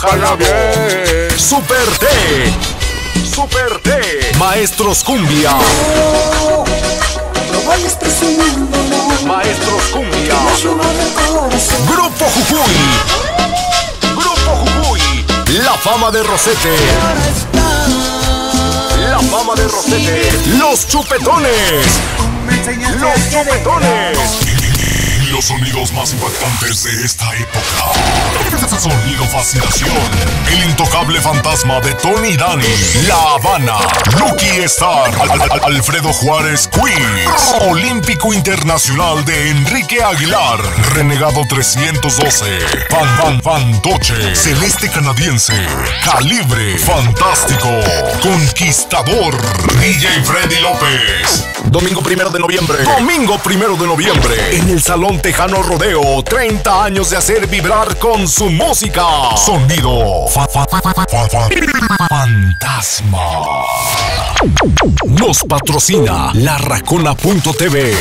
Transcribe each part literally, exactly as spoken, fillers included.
Jarabe, Super T, Super T, Maestros Cumbia, No, no vayas presumiendo, no. Maestros Cumbia, Que yo no del corazón. Grupo Jujuy, Grupo Jujuy, La Fama de Rosete, La Fama de Rosete, Los Chupetones, Los Chupetones. Los sonidos más impactantes de esta época. Sonido Fascinación. El intocable fantasma de Tony Dani. La Habana. Lucky Star. Al Al Alfredo Juárez Quiz. Olímpico Internacional de Enrique Aguilar. Renegado trescientos doce. Fan Fan Fantoche. Celeste Canadiense. Calibre. Fantástico. Conquistador. D J Freddy López. Domingo primero de noviembre. Domingo primero de noviembre. En el Salón Tejano Rodeo. treinta años de hacer vibrar con su música. Sonido fa, fa, fa, fa, fa, fa, fantasma. Nos patrocina la racona punto t v.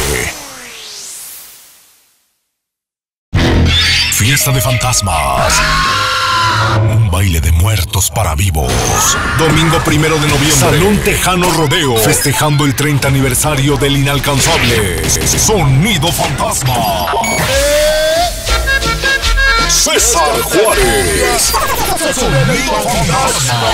Fiesta de fantasmas. Un baile de muertos para vivos. Domingo primero de noviembre. Salón Tejano Rodeo. Festejando el treinta aniversario del Inalcanzable. Sonido Fantasma. César Juárez. Sonido Fantasma.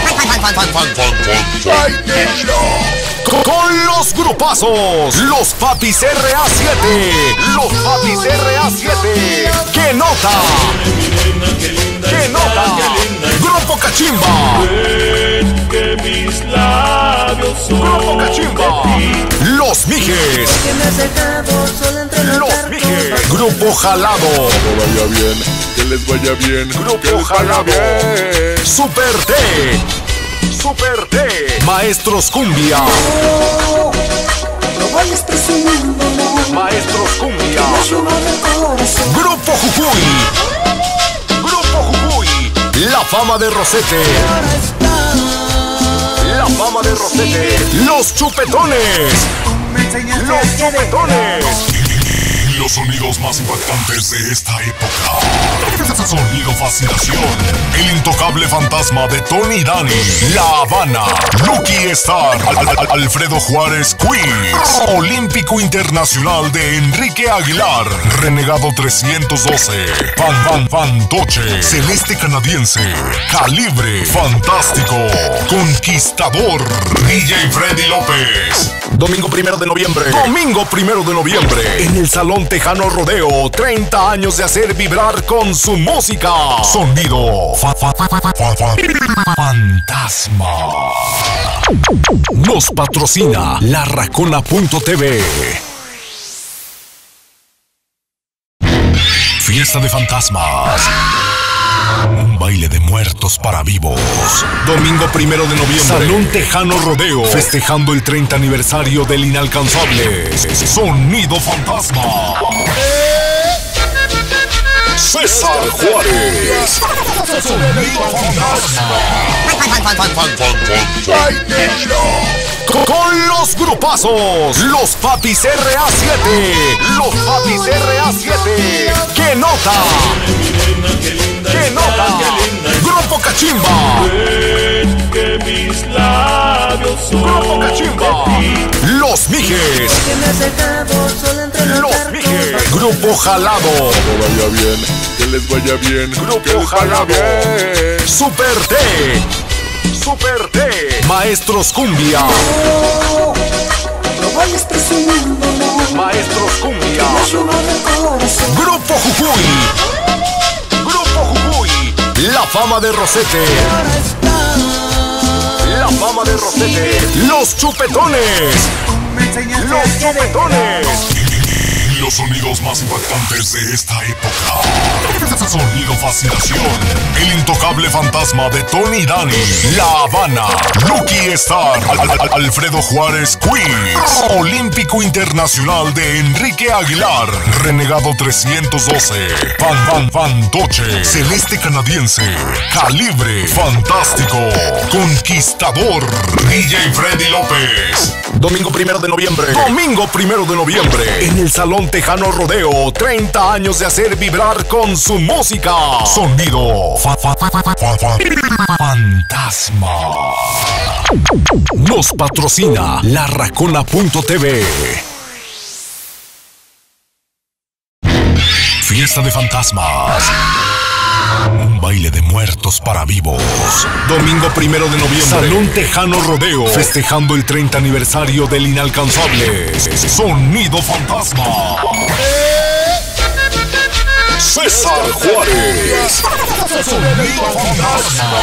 Con los grupazos. Los Papis R A siete. Los Papis R A siete. ¡Qué nota! ¡Qué nota! Grupo Cachimba. Grupo Cachimba. Los Mijes. Los Mijes. Grupo Jalado. Que vaya bien, que les vaya bien. Grupo Jalado. Super T. Super T. Maestros Cumbia. No, no vayas presumiendo, no. Maestros Cumbia. Que yo no del corazón. Grupo Jujuy. Grupo Jujuy. La Fama de Rosete. La Fama de Rosete. Los Chupetones. Los Chupetones. Los sonidos más impactantes de esta época. Sonido Fascinación. El intocable fantasma de Tony Dani. La Habana. Lucky Star. Al Al Alfredo Juárez Quiz. Olímpico Internacional de Enrique Aguilar. Renegado trescientos doce. Fan Fan Fantoche. Celeste Canadiense. Calibre. Fantástico. Conquistador. D J Freddy López. Domingo primero de noviembre. Domingo primero de noviembre. En el Salón Tejano Rodeo. treinta años de hacer vibrar con su música. Sonido fa, fa, fa, fa, fa, fa, fantasma. Nos patrocina la racona punto t v. Fiesta de fantasmas. Un baile de muertos para vivos. Domingo primero de noviembre. Salón Tejano Rodeo. Festejando el treinta aniversario del Inalcanzable. Sonido Fantasma. César Juárez. Sonido Fantasma. Con los grupazos. Los Papis R A siete. Los Papis R A siete. ¡Qué nota! ¡Qué nota! Grupo Cachimba. Grupo Cachimba. Los Mijes. Los Mijes. Grupo Jalado. Que vaya bien, que les vaya bien. Grupo Jalado. Super T. Super T. Maestros Cumbia. No, no vayas presumiendo, no. Maestros Cumbia. Que yo no del corazón. Grupo Jujuy. Grupo Jujuy. La Fama de Rosete. La Fama de Rosete. Los Chupetones. Los Chupetones. Los sonidos más impactantes de esta época. Sonido Fascinación. El intocable fantasma de Tony Dani. La Habana. Lucky Star. Al Al Alfredo Juárez Quiz. Olímpico Internacional de Enrique Aguilar. Renegado trescientos doce. Fan Fan Fantoche. Celeste Canadiense. Calibre. Fantástico. Conquistador. D J Freddy López. Domingo primero de noviembre. Domingo primero de noviembre. En el Salón Tejano Rodeo. treinta años de hacer vibrar con su música. Sonido fa, Fantasma. Nos patrocina la racona punto t v. Fiesta de fantasmas. Un baile de muertos para vivos. Domingo primero de noviembre. Salón Tejano Rodeo. Festejando el treinta aniversario del inalcanzable Sonido Fantasma. César Juárez. Sonido Fantasma.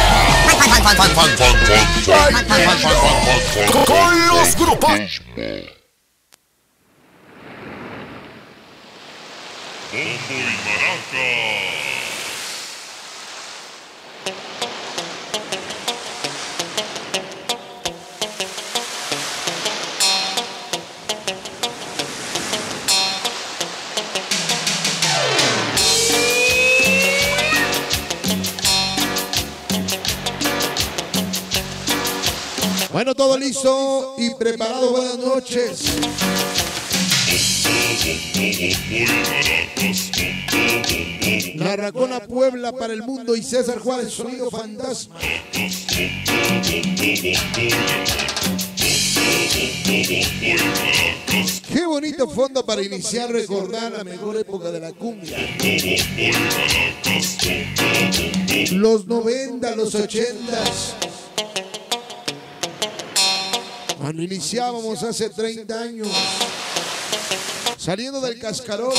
Con los grupos. Bombo y maracas. Bueno, todo listo y preparado. Buenas noches. La Racona Puebla para el mundo y César Juárez, Sonido Fantasma. Qué bonito fondo para iniciar, recordar la mejor época de la cumbia. Los noventa, los ochentas. Cuando iniciábamos hace treinta años, saliendo del cascarón.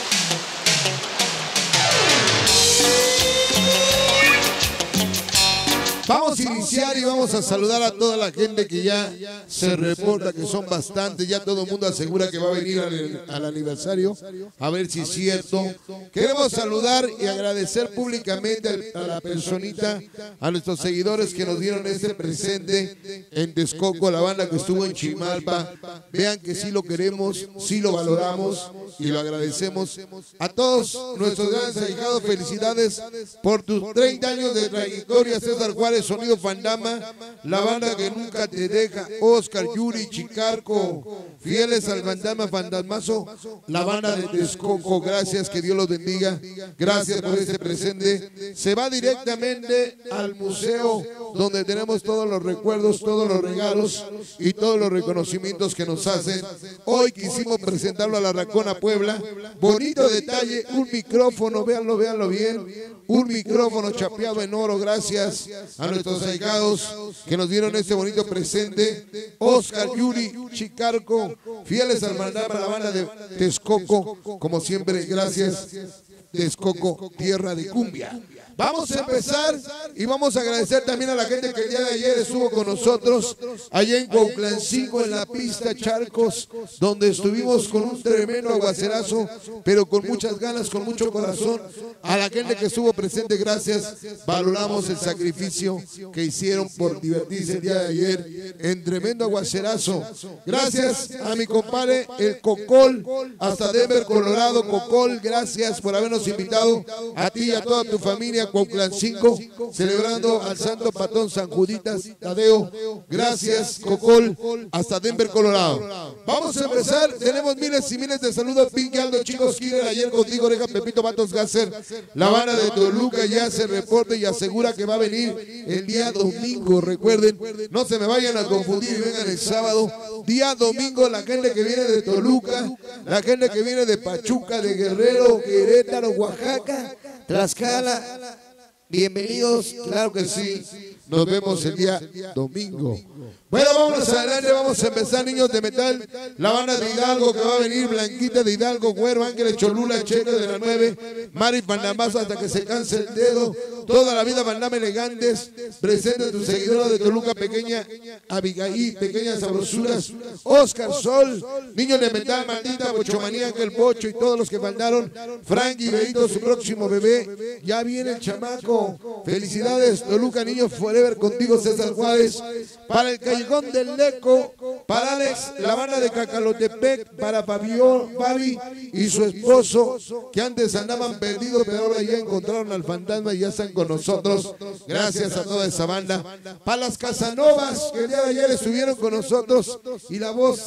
Vamos a iniciar y vamos a saludar a toda la gente que ya se reporta, que son bastantes. Ya todo el mundo asegura que va a venir al, al aniversario. A ver si es cierto. Queremos saludar y agradecer públicamente a la personita, a nuestros seguidores que nos dieron este presente en Texcoco, la banda que estuvo en Chimalpa. Vean que sí lo queremos, sí lo valoramos y lo agradecemos. A todos nuestros grandes allegados, felicidades por tus treinta años de trayectoria, César Juárez, Sonido Fantasma, la banda que nunca te deja, Oscar, Yuri, Chicarco, fieles al Fantasma, Fantasmazo, la banda de Texcoco, gracias, que Dios los bendiga, gracias por este presente. Se va directamente al museo donde tenemos todos los recuerdos, todos los regalos y todos los reconocimientos que nos hacen. Hoy quisimos presentarlo a la Racona Puebla, bonito detalle, un micrófono, véanlo, véanlo bien, un micrófono chapeado en oro, gracias a nuestros allegados que nos dieron este bonito presente. Oscar, Yuri, Chicarco, fieles al Fantasma, la banda de Texcoco, como siempre, gracias Texcoco, tierra de cumbia. Vamos a empezar y vamos a agradecer también a la gente que el día de ayer estuvo con nosotros allá en Cuautlancingo, en la pista Charcos, donde estuvimos con un tremendo aguacerazo, pero con muchas ganas, con mucho corazón. A la gente que estuvo presente, gracias. Valoramos el sacrificio que hicieron por divertirse el día de ayer en tremendo aguacerazo. Gracias a mi compadre el Cocol, hasta Denver, Colorado. Cocol, gracias por habernos invitado a ti y a toda tu familia. Cuautlancingo, celebrando al santo patrón San Juditas Tadeo. Gracias, Cocol, hasta Denver, Colorado. Vamos a empezar. Tenemos miles y miles de saludos. Pinky, Aldo, Chicos, Killer, ayer contigo, Oreja, Pepito, Matos, Gasser. La banda de Toluca ya se reporta y asegura que va a venir el día domingo. Recuerden, no se me vayan a confundir y vengan el sábado. Día domingo, la gente que viene de Toluca, la gente que viene de Pachuca, de Guerrero, Querétaro, Oaxaca, Tlaxcala. Bienvenidos, claro que sí. Nos vemos el día domingo. Bueno, vámonos adelante, vamos a empezar, niños de metal. La banda de Hidalgo que va a venir, Blanquita de Hidalgo, Güero, Ángeles, Cholula, Checa de la nueve, Mari Pandamazo hasta que se canse el dedo. Toda la vida Bandama Elegantes, presente tus seguidores de Toluca, Pequeña Abigail, Pequeñas Sabrosuras, Oscar Sol, niños de metal, Maldita, Bochomanía, Ángel Bocho y todos los que faltaron. Frankie, Beito, su próximo bebé, ya viene el chamaco. Felicidades, Toluca, niños forever contigo, César Juárez. Para el Callejón del Leco, para Alex, la banda de Cacalotepec, para Fabio, Fabi y su esposo, que antes andaban perdidos, pero ahora ya encontraron al fantasma y ya están con nosotros. Gracias a toda esa banda. Para las Casanovas, que el día de ayer estuvieron con nosotros, y la voz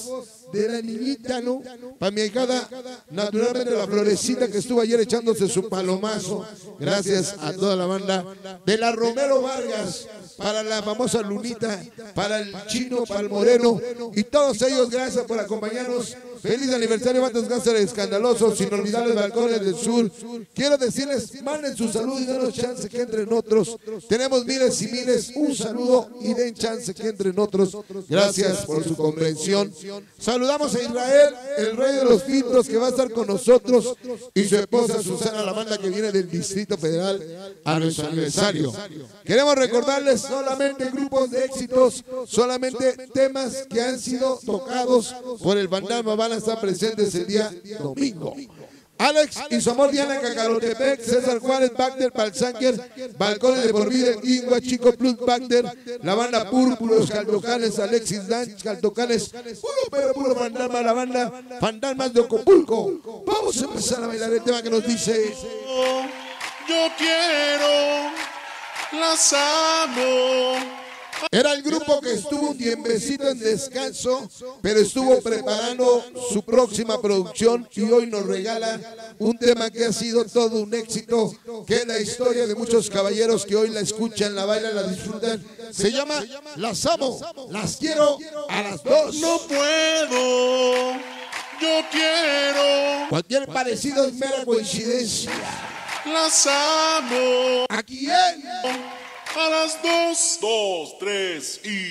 de la niñita, ¿no? Para mi hijada, naturalmente la Florecita que estuvo ayer echándose su palomazo. Gracias a toda la banda de la Romero Vargas, para la famosa Lunita, para el Chino, para el Moreno y todos ellos, gracias por acompañarnos. Feliz aniversario, Vatos Gánsteres Escandalosos, sin olvidar los Balcones del Sur. Quiero decirles, manden su saludo y denos chance que entren otros. Tenemos miles y miles, un saludo y den chance que entren otros. Gracias por su comprensión. Saludamos a Israel, el rey de los filtros, que va a estar con nosotros, y su esposa Susana, la banda que viene del Distrito Federal a nuestro aniversario. Queremos recordarles solamente grupos de éxitos, solamente temas que han sido tocados por el Fantasma van a estar presentes el día domingo. Alex y su amor Diana Cacarotepec, César Juárez, Bagder, Palsanker, Balcones de por vida, Ingua, Chico Plus, Bagder, la banda Púrpuros, Caltocanes, Alexis Dance, Caltocanes, puro pero puro fantasma, la banda Fantasmas de Ocopulco. Vamos a empezar a bailar el tema que nos dice: yo quiero, las amo. Era el grupo que estuvo un tiempecito en descanso, pero estuvo preparando su próxima producción y hoy nos regala un tema que ha sido todo un éxito, que es la historia de muchos caballeros que hoy la escuchan, la bailan, la disfrutan. Se llama Las Amo, Las Quiero a las dos. No puedo, yo quiero. Cualquier parecido es mera coincidencia. Las amo. ¿A quién? A las dos, dos, tres y...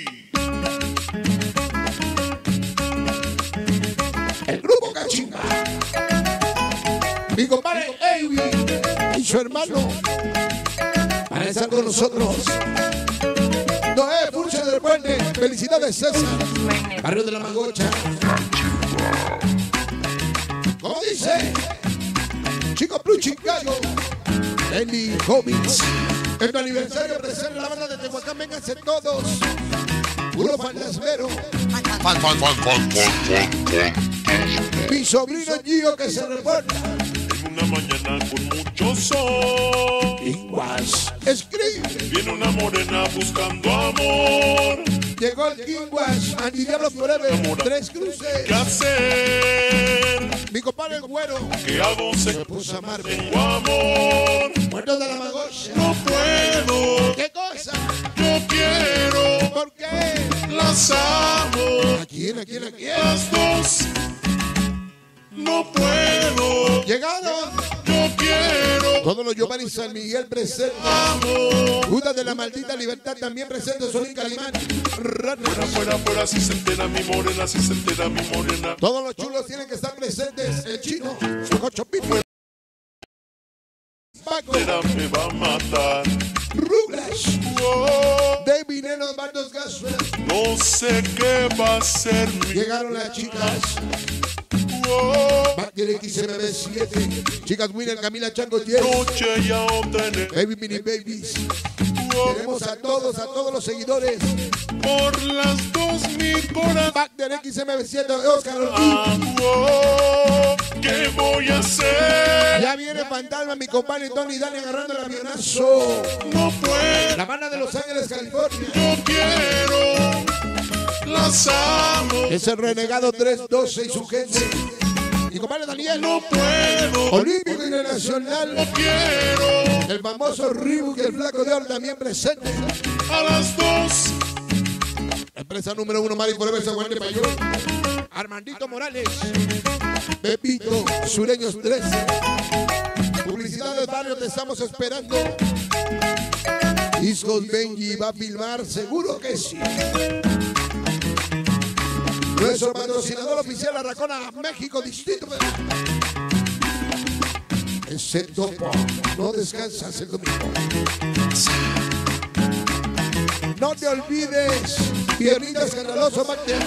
El grupo Cachinga. Mi compadre Ewi y su hermano van a estar con nosotros. Noé Furcio del Puente, felicidades César. Barrio de la Magocha. ¿Cómo dice? Chico Plus Chicago. Eli Hobbits. En tu aniversario presente la banda de Tehuacán, vénganse todos. Puro fantasmero. Fan, fan, fan, fan, fan, fan, fan. Mi sobrino Gio que se reporta. En una mañana con mucho sol. Inguas. Escribe. Viene una morena buscando amor. Llegó el Inguas. Andy Diablo Forever. Tres cruces. ¿Qué hacer? Mi compadre el güero. ¿Qué hago? Se Me puso a amarme. tengo amor. Muertos de la Magocha. No puedo. ¿Qué cosa? Yo quiero. ¿Por qué? Las amo. ¿A quién? ¿A quién? ¿A quién? Las dos. No puedo. Llegaron. Yo quiero. Todos los Giovanni San Miguel presentes. Amo. Judas de la Maldita Libertad también presentes. Solín Calimán. Fuera, fuera, fuera, si se entera mi morena, si se entera mi morena. Todos los chulos tienen que estar presentes. El Chino. Su cocho Pipo. Paco. Entera me va a matar. Rubles. Oh, David Nenos Bandos Gasfras. no sé qué va a ser mi. Llegaron las chicas. Oh, Bagger X M B siete. Chicas Winner, Camila Chango diez. noche ya obtener. Baby Mini Babies. Oh, Queremos a todos, a todos los seguidores. por las dos mil corazón. Bagger X M B siete. Oscar Ortiz. Oh, ¿qué voy a hacer? Ya viene Fantasma, mi compadre Tony Dani agarrando el avionazo. No puedo. La banda de Los Ángeles, California. Yo quiero. Las amo. Es el renegado tres doce y su gente. Mi compadre Daniel. No puedo. Olímpico Internacional. No quiero. El famoso Reebok y el Flaco de Oro también presente. A las dos. Empresa número uno, Mari Forever, San Juan de Mayor. Armandito Morales. Pepito, Sureños trece. Publicidad del barrio, te estamos esperando. Discos Benji va a filmar, seguro que sí. Nuestro patrocinador oficial, Arracona, México, Distrito Federal. Ese topo, no descansas el domingo. No te olvides, Piernita Escandaloso, Magda.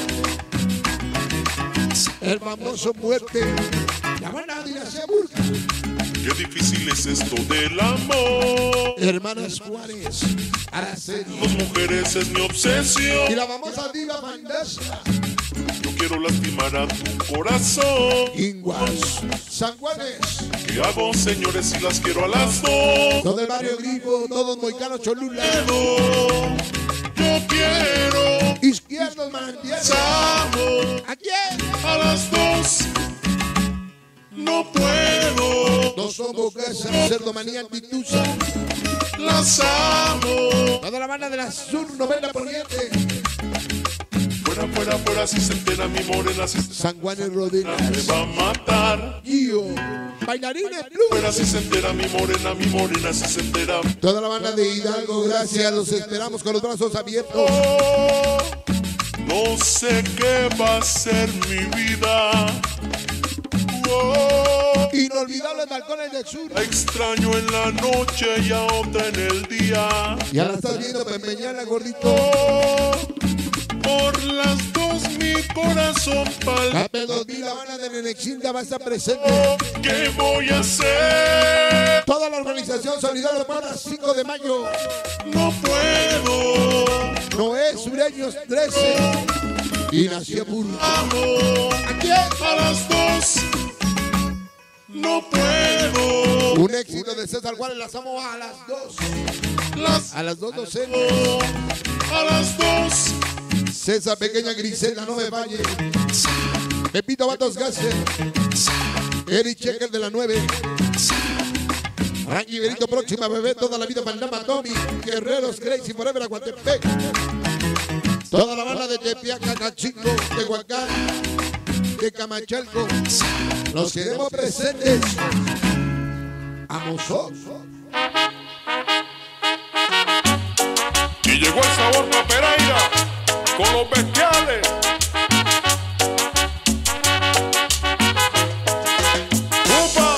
El famoso Muerte. La banda Dinastía Burka. Qué difícil es esto del amor. Hermanas Juárez. Araceli. Dos mujeres es mi obsesión. Y la famosa diva Fantasma. Yo quiero lastimar a tu corazón. Inguas. San Juanes. ¿Qué hago, señores, si las quiero a las dos? Todo el barrio Grifo, todos Moicanos Cholula. Yo quiero. Izquierdo los manantiales. Amo ¿A quién? a las dos. No puedo. Dos son bocas, cerdo manía antitusa. Las amo. Toda la banda de la Sur noventa Poniente. Fuera, fuera, fuera, si se entera mi morena, si se San Juan y entera, Rodríguez. me va a matar. Gio. Bailarines Blue. Fuera, si se entera mi morena, mi morena, si se entera. Toda la banda de Hidalgo, gracias. Los esperamos con los brazos abiertos. Oh, no sé qué va a ser mi vida. Oh, Inolvidables balcones del sur. la extraño en la noche y a otra en el día. Ya la estás viendo, Pemeñana, gordito. Oh, por las dos mi corazón palpita. La P dos mil, la banda de Nenexinda va a estar presente. ¿Qué voy a hacer? Toda la organización Solidario para cinco de mayo. No puedo. Noé Sureños trece. Y nació Burro. Amo ¿A quién? a las dos. No puedo. Un éxito de César Juárez, las amo a las dos. Las A las dos docenas. amo a las dos. César Pequeña Grisela, no me falle. Pepito Batos Gasser. Eric Checker de la nueve. Ranky Berito, próxima bebé, toda la vida Pandama Tommy. Guerreros Crazy Forever, Aguantepec. Toda la banda de Tepiaca, Cachingo, de Huacán, de Camachalco. Los queremos presentes. Amosó. Y llegó el sabor a Pereira con los bestiales. ¡Upa!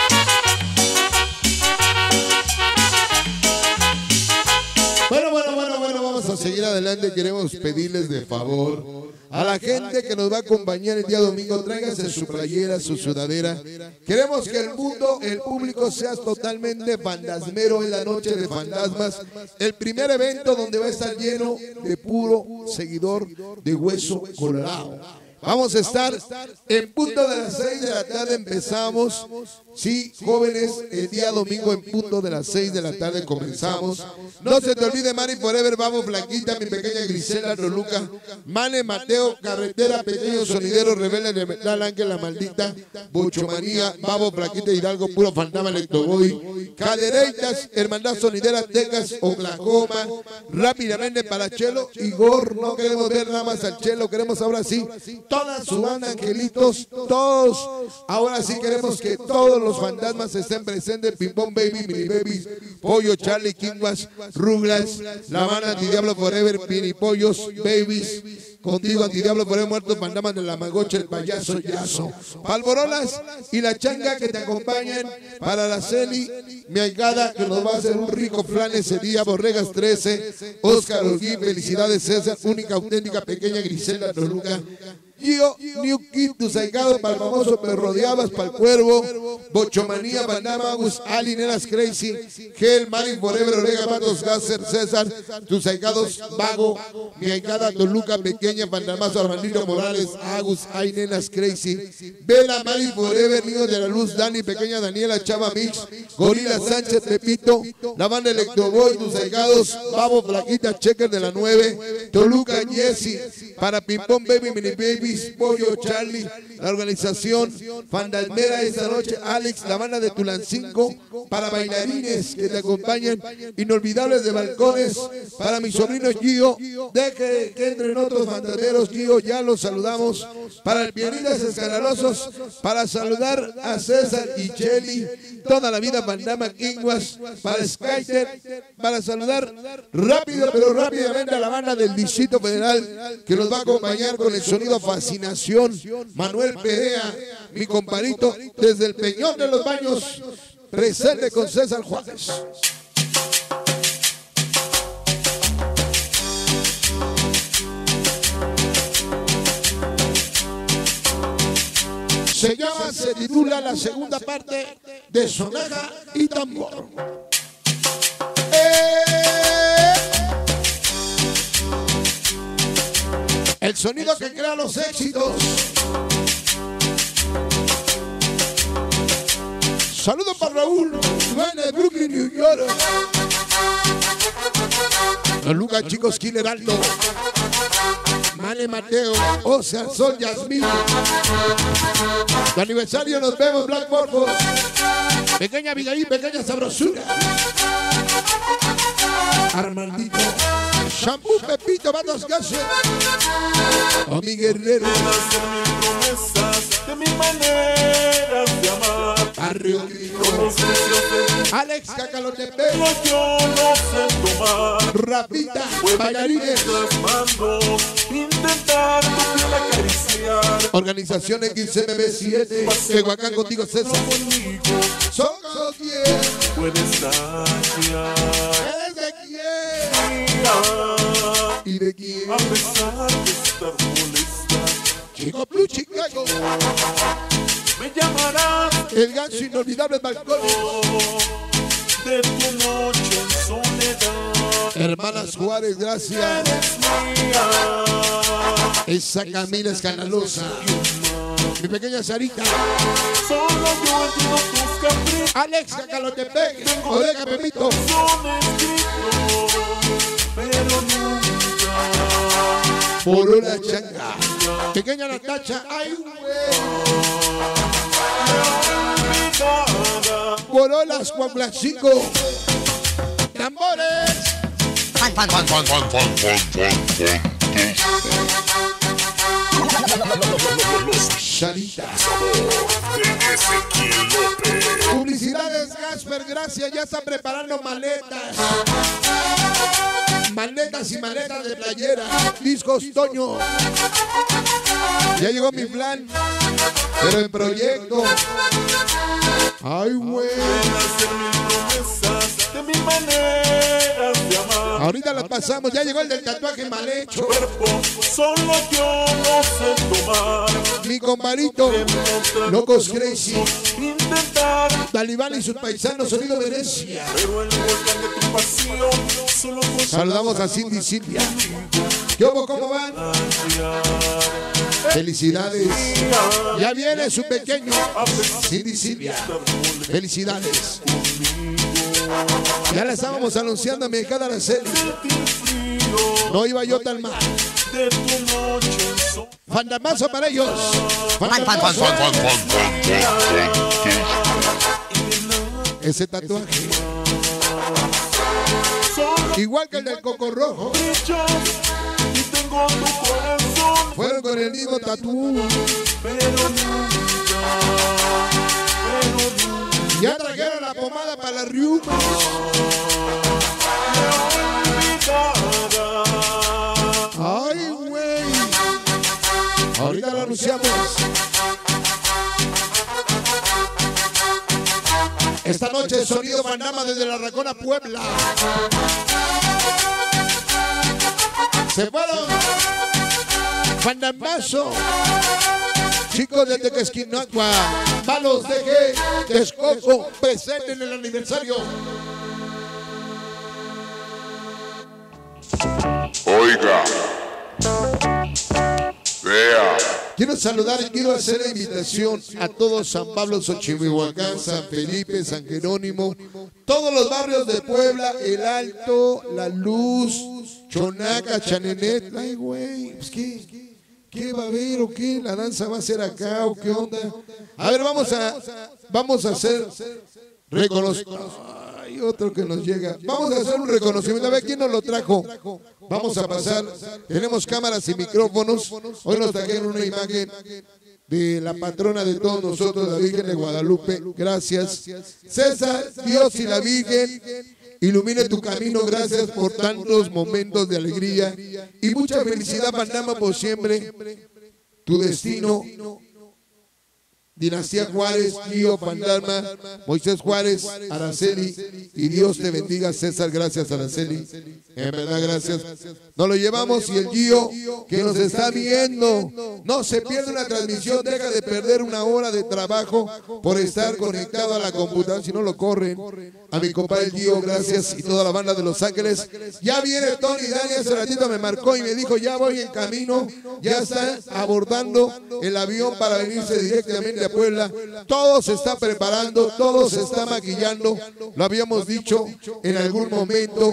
Bueno, bueno, bueno, bueno, vamos a seguir adelante. Queremos pedirles de favor a la gente que nos va a acompañar el día domingo, tráigase su playera, su sudadera. Queremos que el mundo, el público sea totalmente fantasmero en la noche de fantasmas. El primer evento donde va a estar lleno de puro seguidor de Hueso Colorado. Vamos a estar en punto de las seis de la tarde, empezamos. Sí, jóvenes, el día domingo en punto de las seis de la tarde comenzamos. No se te olvide, Mari Forever, Vamos Blanquita, mi pequeña Grisela Roluca, Mane Mateo, Carretera, Pequeño Sonidero, Rebelde de Metal, Ángel La Maldita, Bochomanía, Vamos Blanquita, Hidalgo, Puro Fantasma, Electroboy, Cadereitas, Hermandad Sonidera, Texas, Oklahoma, rápidamente para Chelo, Igor, no queremos ver nada más al Chelo, queremos ahora sí, toda su banda, angelitos, todos, ahora sí queremos que todos los fantasmas estén presentes, Pimpón Baby, Mini Babies, Pollo, Charlie, Kingwas, Ruglas, la banda Antidiablo Forever, Mini Pollos, Babies, contigo Antidiablo Forever, Muertos Fantasmas de la Magocha, el payaso Yazo, Palborolas y la changa que te acompañan, para la Celi, mi ahijada que nos va a hacer un rico flan ese día, Borregas trece, Oscar Olguín, felicidades César, única, auténtica, pequeña Grisela Roluca, Gio, New Kid, tus ahijados para el famoso Perrodeabas, para el Cuervo, Bochomanía, Banamagus, Ali, Nenas Crazy, Gel, Marin Forever, Orega, Patos, Gasser, César, tus ahijados, Vago, mi ahijada Toluca, pequeña, Pandamazo, Armandito Morales, Agus, Ay, Nenas Crazy, Vela, Marin Forever, Niños de la Luz, Dani, pequeña Daniela, Chava Mix, Gorila Sánchez, Pepito, la banda Electroboy, tus ahijados, Babo, Flaquita, Checker de la nueve, Toluca, Jesse, para Pimpón Baby, Mini Baby, Pollo, Charlie, la organización Fantasmera esta noche, Alex, la banda de Tulancingo, para bailarines que te acompañan, inolvidables de balcones, para mi sobrino Gio, deje que entren otros fantasmeros, Gio, ya los saludamos, para el pianistas escandalosos, para saludar a César y Cheli, toda la vida Pandama Kingwas, para Skyter, para saludar rápido pero rápidamente a la banda del Distrito Federal que nos va a acompañar con el sonido Fascinación, Manuel Perea, mi compadrito desde el Peñón de los Baños, presente con César Juárez. Se llama, se titula la segunda parte de Sonaja y Tambor. ¡Eh! El sonido que crea los éxitos. Saludos para Raúl, Juan de Brooklyn, New York. Toluca, chicos, Killer Alto. Mane Mateo, Oscar, Sol, Yasmín. Tu aniversario, nos vemos, Black Morphos. Pequeña Abigail, pequeña sabrosura. Armandito. Shampoo, Pepito, Matos Gases. Omi Guerrero. De mi manera de amar. Barrio Grito. Alex Cacalotepec. Yo no sé tomar. Rapita, bailarines. Intentar tu piel acariciar. Organización X M B siete. Tehuacán contigo, César. Son quién. Puedes dañar. ¿Eres de quién? ¿Y de quién? A pesar de estar molesta, Chico Blue Chicago. me llamarás El ganso inolvidable balcón. de tu noche en soledad. Hermanas Juárez, gracias. Eres mía. Esa Camila escandalosa. Mi pequeña Sarita. Solo yo entiendo tus caprichos. Alex Cacalotepec. Odeja Pepito. Son escritos, pero nunca. Por una changa. Pequeña Natacha. Ay, güey. Borolas, Juan Blanchico. Tambores. Fan, fan, fan, fan, fan, fan, fan, fan. Sarita. De Ezequiel López. Publicidades, Gasper, gracias. Ya están preparando maletas. Maletas y maletas de playera. Discos Toño. Ya llegó mi plan. Pero en proyecto. Ay, güey. De mi manera de amar. Ahorita las pasamos. Ya llegó el del tatuaje mal hecho. Cuerpo, solo yo no sé tomar. Mi compadrito. Locos Crazy. Intentar, Talibán y sus paisanos, Sonido Venecia. pero el volcán de tu pasión solo fue Saludamos a Cindy Silvia. ¿Qué hubo? ¿Cómo van? Felicidades. Ya viene su pequeño Cindy Silvia. Felicidades. Ya la estábamos anunciando a mi hija Araceli. No iba yo tan mal. de tu noche en soledad. Fandamazo para ellos. Fan, fan, fan, fan, fan, fan, fan, fan. Ese tatuaje. Igual que el del Coco Rojo. Y tengo tu corazón, Fueron con el mismo tatu. pero nunca, pero nunca Ya trajeron la pomada para la riuma. olvidada. Ay, güey. Ahorita lo anunciamos. Esta noche Sonido Bandama desde la Racona, Puebla. Se fueron. Bandamazo. Chicos de Tequesquinacua, Malos de G, Texcoco, presente en el aniversario. Oiga. Vea. Quiero saludar y quiero hacer la invitación a todos San Pablo, Xochihuacán, San Felipe, San Jerónimo, todos los barrios de Puebla, El Alto, La Luz, Chonaca, Chanenet. Ay, güey, pues qué, qué va a haber o qué, la danza va a ser acá o qué onda. A ver, vamos a, vamos a hacer reconocimiento. Hay otro que nos llega. Vamos a hacer un reconocimiento. A ver quién nos lo trajo. Vamos a pasar. Tenemos cámaras y micrófonos. Hoy nos trajeron una imagen de la patrona de todos nosotros, la Virgen de Guadalupe. Gracias. César, Dios y la Virgen ilumine tu camino. Gracias por tantos momentos de alegría y mucha felicidad, Bandama, por siempre. Tu destino. Dinastía Juárez, Gio, Fantasma, Moisés Juárez, Araceli, y Dios te bendiga, César. Gracias, Araceli. En verdad, gracias. Nos lo llevamos y el Gio que nos está viendo, no se pierde una transmisión, deja de perder una hora de trabajo por estar conectado a la computadora, si no lo corren. A mi compadre el Gio, gracias, y toda la banda de Los Ángeles. Ya viene Tony Dani, hace ratito me marcó y me dijo, ya voy en camino, ya está abordando el avión para venirse directamente a Puebla. Todo se está preparando, todo se está maquillando. Lo habíamos dicho en algún momento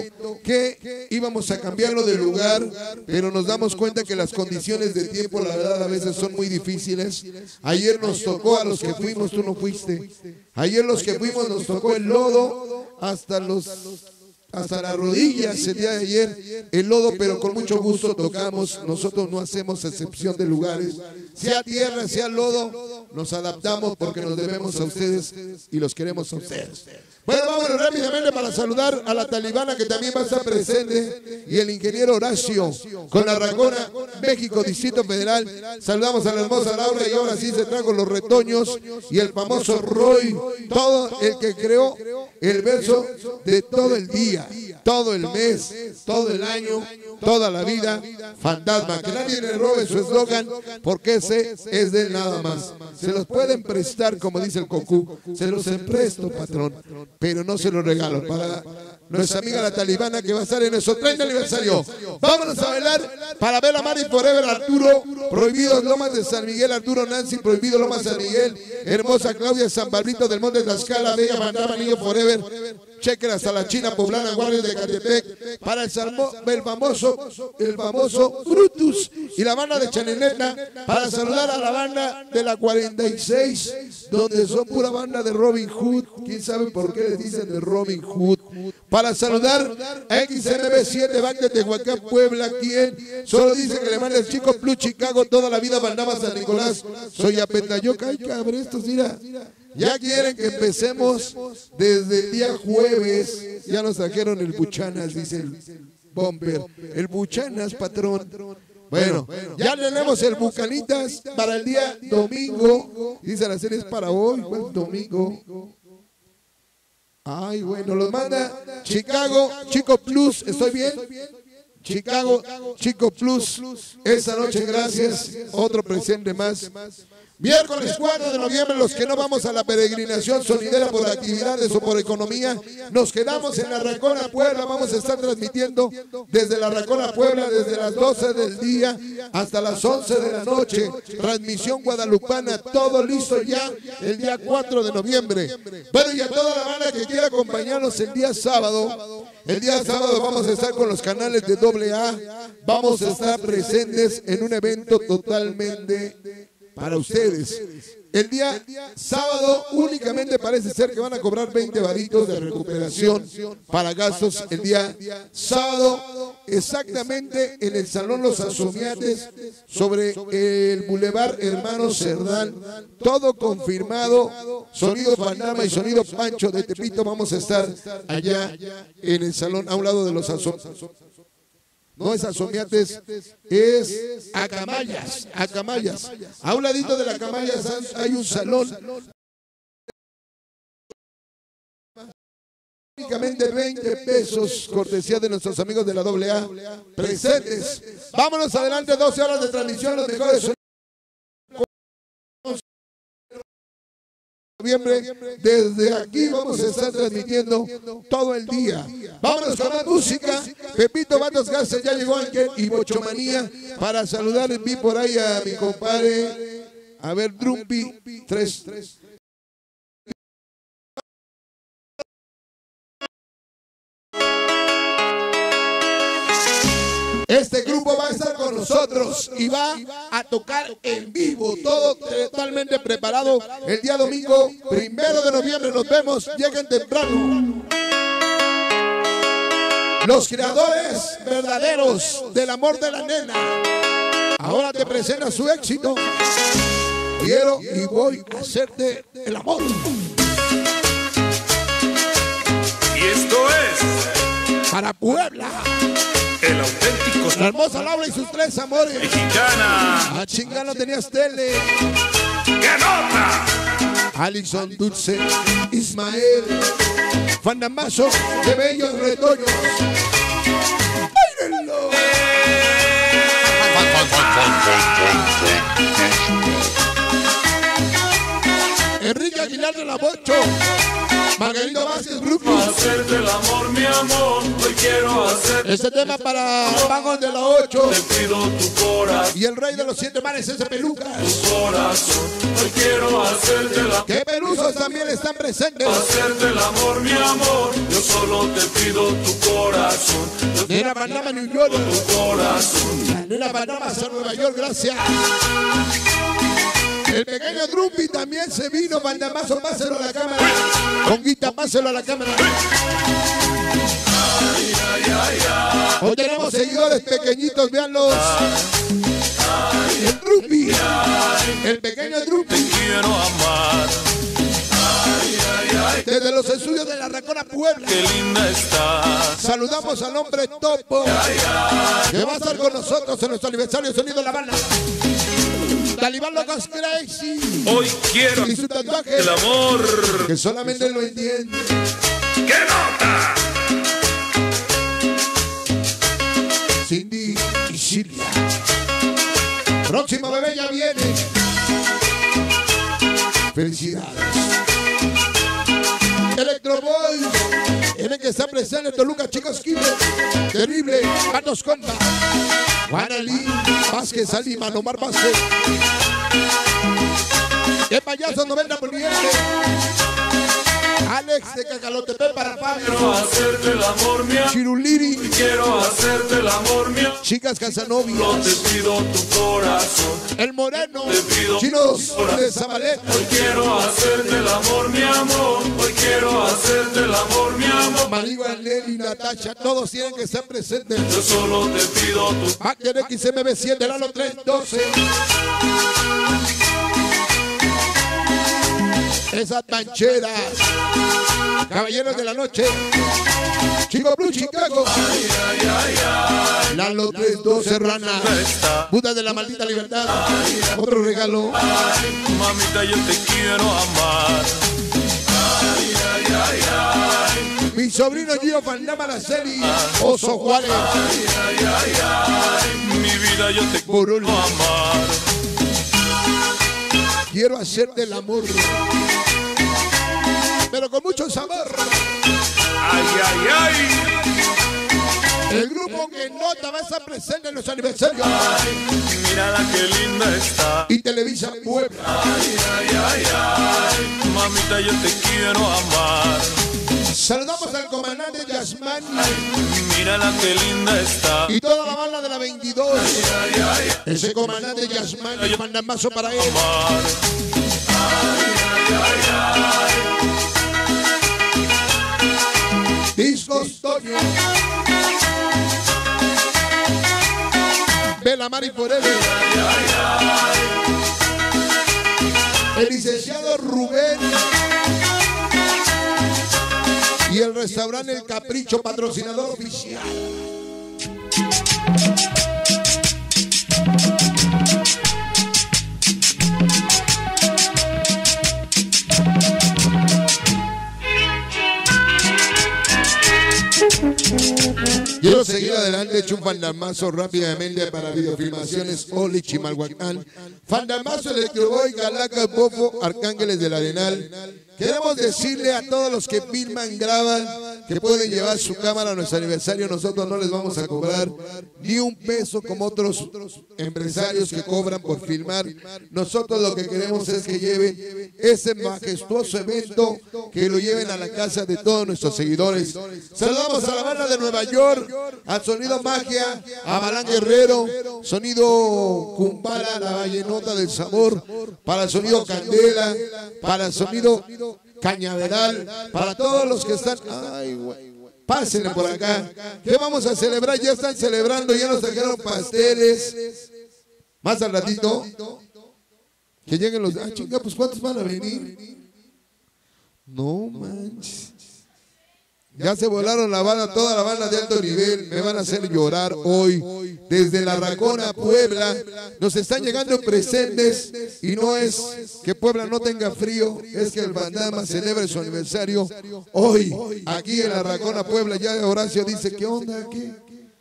que íbamos a cambiarlo de lugar, pero nos damos cuenta que las condiciones de tiempo, la verdad, a veces son muy difíciles. Ayer nos tocó a los que fuimos, tú no fuiste. Ayer los que fuimos nos tocó el lodo hasta los... hasta las rodillas el día de ayer, el lodo, pero con mucho gusto tocamos. Nosotros no hacemos excepción de lugares, sea tierra, sea lodo, nos adaptamos porque nos debemos a ustedes y los queremos a ustedes. Bueno, vámonos rápidamente para saludar a la talibana que también va a estar presente y el ingeniero Horacio con la Racona, México, Distrito Federal. Saludamos a la hermosa Laura y ahora sí se trajo los retoños y el famoso Roy, todo el que creó el verso de todo el día, todo el mes, todo el año, toda la vida, Fantasma. Que nadie le robe su eslogan porque ese es de él nada más. Se los pueden prestar, como dice el Cocú, se los empresto, patrón, pero no se los regalo. Para nuestra amiga la talibana que va a estar en nuestro treinta aniversario. Vámonos a bailar para ver a Mari Forever, Arturo, Prohibidos Lomas de San Miguel, Arturo Nancy, Prohibido Lomas San Miguel, hermosa Claudia San Pablito del Monte de Tlaxcala, Bella Fantasma, Niño Forever, chequen hasta la China Poblana, Guardias de Catepec, para el, salmo, el famoso, el famoso Brutus y la banda de Chaneleta, para saludar a la banda de la cuarenta y seis, donde son pura banda de Robin Hood. ¿Quién sabe por qué les dicen de Robin Hood? Para saludar a X M B siete, Bank de Tehuacán, Puebla, quien solo dice que le manda el Chico Plus Chicago, toda la vida Bandama San Nicolás. Soy Apetayoca, ay cabrón, estos mira. Ya quieren que empecemos desde el día jueves. Ya nos trajeron el Buchanas, dice el Bomber. El Buchanas, patrón. Bueno, ya tenemos el Bucanitas para el día domingo. Dice la serie es para hoy, pues domingo. Ay, bueno, los manda Chicago, Chico Plus, ¿estoy bien? Chicago, Chico Plus, esa noche, gracias. Otro presente más. Miércoles cuatro de noviembre, los que no vamos a la peregrinación sonidera por actividades o por economía, nos quedamos en la Racona Puebla. Vamos a estar transmitiendo desde la Racona Puebla desde las doce del día hasta las once de la noche. Transmisión guadalupana, todo listo ya el día cuatro de noviembre. Bueno, y a toda la banda que quiera acompañarnos el día sábado, el día sábado vamos a estar con los canales de doble A, vamos a estar presentes en un evento totalmente para ustedes. El día sábado únicamente parece ser que van a cobrar veinte varitos de recuperación para gastos el día sábado, exactamente en el Salón Los Asomiates, sobre el Boulevard Hermano Cerdán. Todo confirmado. Sonido Panama y Sonido Pancho de Tepito. Vamos a estar allá en el salón, a un lado de los Asomiates. No es Asomiates, es Acamayas, Acamayas. A un ladito de la Acamayas hay un salón. Únicamente veinte pesos, cortesía de nuestros amigos de la doble A presentes. Vámonos adelante, doce horas de transmisión, los mejores sonidos. Desde aquí vamos a estar transmitiendo todo el día. Vámonos con más música. Pepito Matos Garza ya llegó Ángel y Bochomanía para saludar. Vi por ahí a mi compadre, a ver, Drumpi tres. Este grupo va a estar con nosotros y va a tocar en vivo, todo totalmente preparado. El día domingo, primero de noviembre, nos vemos, lleguen temprano. Los creadores verdaderos del amor de la nena. Ahora te presenta su éxito. Quiero y voy a hacerte el amor. Y esto es para Puebla. El auténtico. La hermosa Laura y sus tres amores. Mexicana. A chingar no tenías tele. ¡Qué nota! Alison Dulce, Ismael, Fandamazo de bellos retoños. ¡Báilenlo! Enrique Aguilar de la Bocho, Margarito Vázquez, Brooklyn. Para hacerte el amor, mi amor, hoy quiero quiero hacer. Este tema para Vagón de la ocho. Te pido tu corazón. Y el rey de los siete mares, ese Peluca. Tu corazón. Hoy quiero hacerte el amor. Que Pelusos también están presentes. Hacerte el amor, mi amor. Yo solo te pido tu corazón. Nena Panamá, New York. Tu corazón. Nena Panamá, hasta Nueva York, gracias. El pequeño Drupi también se vino. Bandamazo, páselo a la cámara. Conguita, páselo a la cámara. Ay, ay, ay, ay. Hoy tenemos seguidores pequeñitos, véanlos. El Drupi, el pequeño Drupi. Te quiero amar. Ay, ay, ay. Desde los estudios de la Racona Puebla. Qué linda estás. Saludamos al hombre Topo, que va a estar con nosotros en nuestro aniversario Sonido La Habana. Talibán Locos Crazy. Hoy quiero Y su tatuaje, el amor. que solamente él lo entiende. ¡Qué nota! Cindy y Silvia. Próximo bebé ya viene. Felicidades. Electro Boys. Tienen que estar presentes Toluca, Chicos Quime. Terrible. Patos Compa. Juanalí. Vázquez Ali, Manomar Vázquez. El payaso noventa por ciento. Alex de Cacalotepe para Pablo. Quiero hacerte el amor, mi amor. Chiruliri. Quiero hacerte el amor, mi amor. Chicas Yo Casanovias. te pido tu corazón. El Moreno. Te pido Chinos de Zabaleta. Hoy quiero hacerte el amor, mi amor. Hoy quiero hacerte el amor, mi amor. Marigo, Nelly, Natasha, todos tienen que estar presentes. Yo solo te pido tu Hacker X M B cien del año tres doce. Esas tancheras. Caballeros de la noche. Chico Blue Chicago. ay, ay, ay, ay. Lalo tres doce Rana. Está. Buda de la maldita libertad. Otro regalo. Ay, mamita, yo te quiero amar. Ay, ay, ay, ay. Mi sobrino Gio Fandama Araceli. Oso Juárez. Ay, ay, ay, ay. Mi vida, yo te Burul. quiero amar. Quiero hacerte el amor. Pero con mucho sabor. Ay, ay, ay. El grupo que nota va a estar presente en los aniversarios. Mírala qué linda está. Y Televisa Puebla. Ay, ay, ay, ay. Mamita, yo te quiero amar. Saludamos al comandante Yasmán Mírala qué linda está. y toda la banda de la veintidós. Ay, ay, Ese comandante Yasmán y mandan mazo para él. amar. Ay, ay, ay, ay. Discos Toño. Bella Mari Forever. El licenciado Rubén. Y el restaurante El Capricho, patrocinador oficial. Quiero seguir adelante, he hecho un fandamazo rápidamente para videofilmaciones Oli Chimalhuacán. Fandamazo Electroboy, Calaca, Bofo, Arcángeles del Arenal. Queremos decirle a todos los que filman, graban, que pueden llevar su cámara a nuestro aniversario. Nosotros no les vamos a cobrar ni un peso como otros empresarios que cobran por filmar. Nosotros lo que queremos es que lleven ese majestuoso evento, que lo lleven a la casa de todos nuestros seguidores. Saludamos a la banda de Nueva York, al Sonido Magia, a Balán Guerrero, Sonido Kumbala, la Vallenota del Sabor, para el Sonido Candela, para el Sonido Cañaveral, para todos los que están. Ay, güey. Pásenle por acá. ¿Qué vamos a celebrar? Ya están celebrando, ya nos trajeron pasteles. Más al ratito. Que lleguen los. Ah, chinga, pues ¿cuántos van a venir? No manches. Ya se volaron la banda, toda la banda de alto nivel. Me van a hacer llorar hoy. Desde la Racona, Puebla. Nos están llegando presentes. Y no es que Puebla no tenga frío. Es que el Bandama celebre su aniversario hoy. Aquí en la Racona, Puebla. Ya Horacio dice, ¿qué onda? ¿Qué?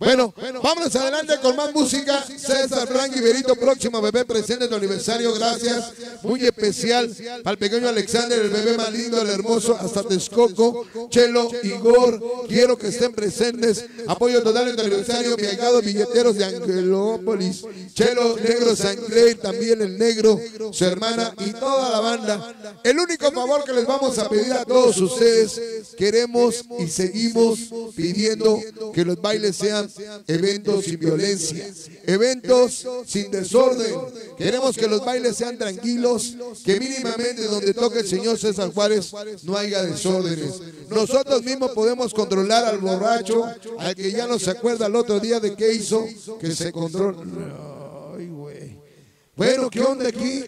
Bueno, vámonos adelante con más música. César Frank Iberito, próximo bebé presente de aniversario. Gracias. Muy especial para el pequeño Alexander, el bebé más lindo, el hermoso, hasta Texcoco, Chelo, Igor. Quiero que estén presentes. Apoyo total en tu aniversario. Mi ahijado Billeteros de Angelópolis, Chelo, Negro San Clair, también el negro, su hermana y toda la banda. El único favor que les vamos a pedir a todos ustedes, queremos y seguimos pidiendo que los bailes sean eventos sin violencia, eventos sin desorden. Queremos que los bailes sean tranquilos, que mínimamente donde toque el señor César Juárez no haya desórdenes. Nosotros mismos podemos controlar al borracho, al que ya no se acuerda el otro día de qué hizo, que se controla. Ay, güey. Bueno, ¿qué onda aquí?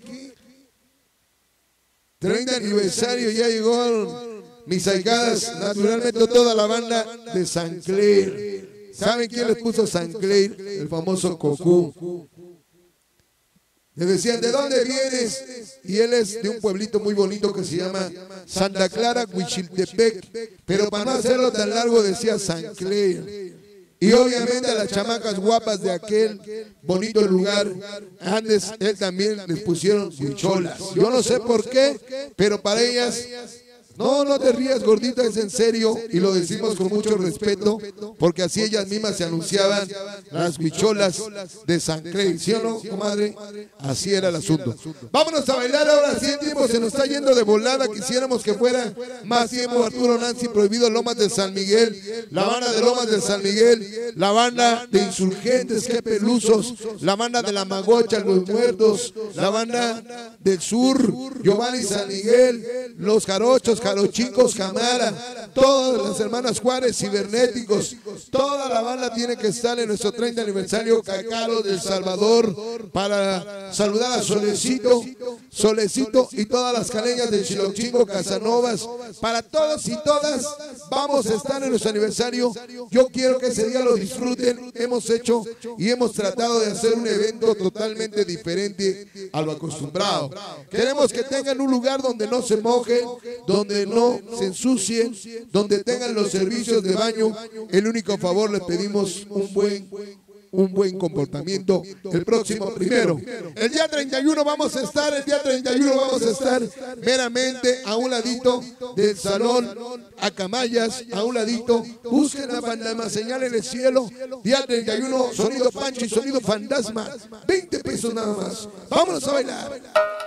treinta aniversario, ya llegó mis ahijadas, naturalmente toda la banda de San Clair. ¿Saben quién les puso San Clair? El famoso Cocú. Le decían, ¿de dónde vienes? Y él es de un pueblito muy bonito que se llama Santa Clara, Huichiltepec. Pero para no hacerlo tan largo decía San Clair. Y obviamente a las chamacas guapas de aquel bonito lugar, antes él también les pusieron huicholas. Yo no sé por qué, pero para ellas... No, no te rías, gordita, es en serio y lo decimos con mucho respeto porque así ellas mismas se anunciaban, las huicholas de San Clair, ¿sí o no, comadre? Así era el asunto. Vámonos a bailar ahora, sí, el tiempo se nos está yendo de volada, quisiéramos que fuera más tiempo. Arturo Nancy, Prohibido, Lomas de San Miguel, la banda de Lomas de San Miguel, la banda de Insurgentes, que pelusos, la banda de La Magocha, Los Muertos, la banda del Sur, Giovanni San Miguel, Los Jarochos, Jarochicos, Camara, todas las hermanas Juárez, cibernéticos, toda la banda tiene que estar en nuestro treinta aniversario. Cacaro del Salvador, para saludar a Solecito, Solecito y todas las caleñas del Chilochingo, Casanovas, para todos y todas, vamos a estar en nuestro aniversario. Yo quiero que ese día lo disfruten. Hemos hecho y hemos tratado de hacer un evento totalmente diferente a lo acostumbrado. Queremos que tengan un lugar donde no se mojen, donde no se ensucien, donde tengan los servicios de baño. El único favor, les pedimos un buen un buen comportamiento el próximo primero. El día treinta y uno vamos a estar, el día treinta y uno vamos a estar meramente a un ladito del salón Acamayas, a un ladito. Busquen la fantasma señal en el cielo. Día treinta y uno, sonido Pancho y sonido Fantasma. veinte pesos nada más. Vámonos a bailar.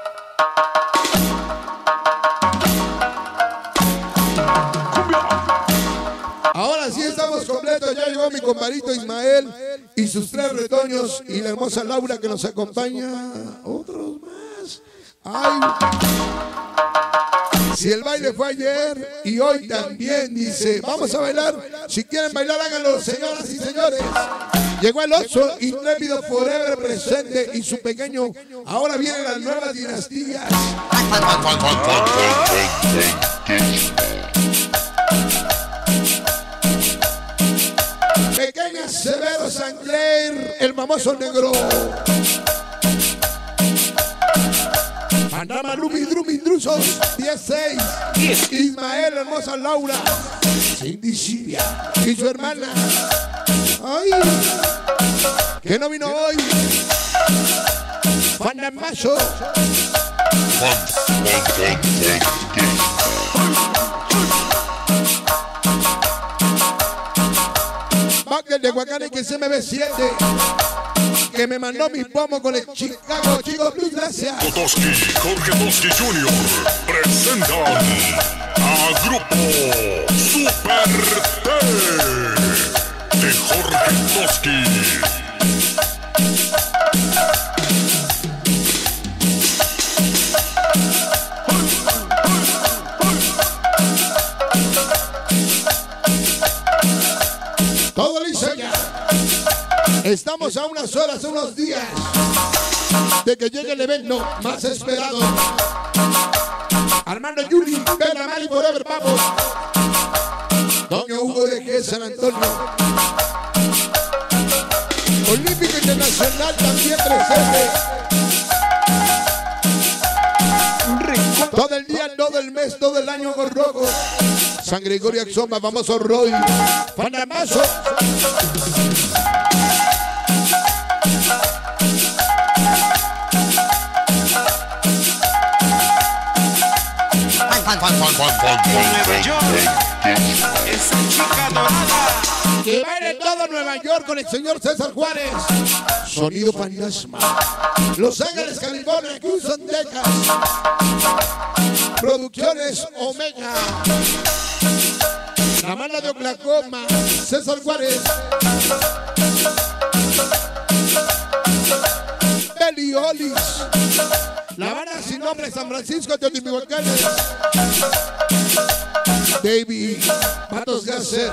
Ahora sí estamos completos, ya llegó mi compadrito Ismael y sus tres retoños y la hermosa Laura que nos acompaña. Otros más. Ay. Si el baile fue ayer y hoy también, dice, vamos a bailar. Si quieren bailar, háganlo, señoras y señores. Llegó el ocho, intrépido forever presente y su pequeño. Ahora vienen las nuevas dinastías. Pequeña Severo San Clair, el famoso negro. Fantasma Lumi Drum Intrusos, diez seis. Ismael, hermosa Laura. Cindy Silvia y su hermana. Ay, que no vino hoy. Fantasmazo. Backer de Guacane que se me ve siete, que me mandó mi pomo con el Chicago Chico Blues, gracias. Toski, Jorge Toski junior presentan a Grupo Super T de Jorge Toski. Todo listo ya. Estamos a unas horas, a unos días de que llegue el evento más esperado. Armando Yuli, Pena Mali Forever, vamos. Doña Hugo de G. San Antonio. Olímpico Internacional también presente. Todo el día, todo el mes, todo el año con rojo. San Gregorio Axoma, famoso Roy. Fantasmazo. Nueva York, esa chica dorada. Que baile todo Nueva York con el señor César Juárez. Sonido Fantasma. Los Ángeles, California, Houston, Texas. Producciones Omega. La mano de Oklahoma, César Juárez. Belly Hollis. La Habana sin nombre, San Francisco, Teotihuacán. David, Patos Gasser.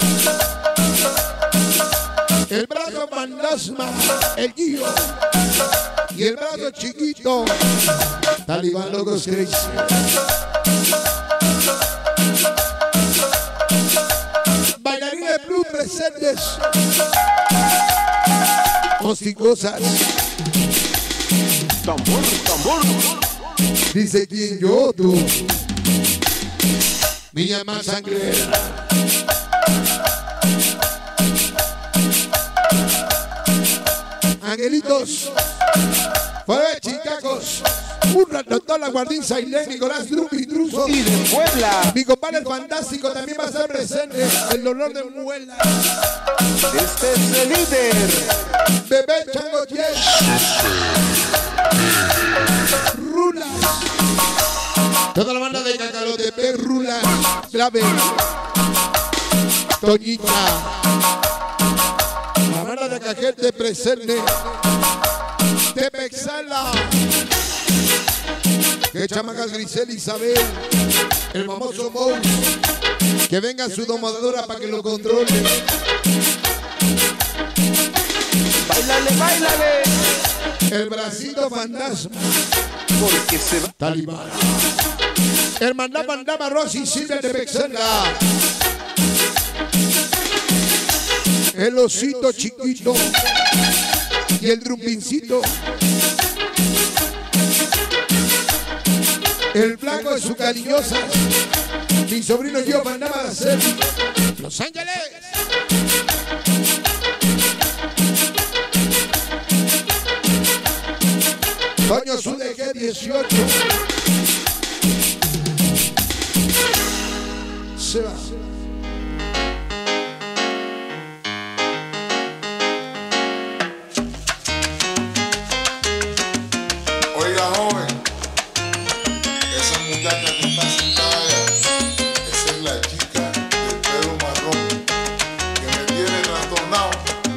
El brazo Fantasma, el Gio. Y el brazo chiquito, Talibán Locos Crazy. Bailarines de Blue presentes. Hostigosas. Tambor, tambor. Dice quien yo, tú. Niña más sangrera. Angelitos. Fuera de Chicacos. Un ratotón, la Guardinza y Nicolás Drupi Druso. Y de Puebla. Mi compadre el fantástico también va a estar presente. El dolor de muela. Este es el líder. Bebé Chango Yes. Rulas. Toda la banda de Cacalotepec, Rulas. Clave. Toñita. La banda de Cajete presente. Tepexala. Que chamacas Grisel Isabel. El famoso Mouse. Que venga su domadora para que lo controle. Báilale, báilale. El bracito Fantasma. Porque se va. Talibán. Hermandad Mandaba Rosy Silvia de Pexela. El osito chiquito. Y el drumpincito. El flaco de su cariñosa. Mi sobrino yo mandaba a hacer. Los Ángeles. Toño Su de G dieciocho. Se va. Oiga, joven, esa muchacha que está sentada allá, esa es la chica del pelo marrón que me tiene trastornado.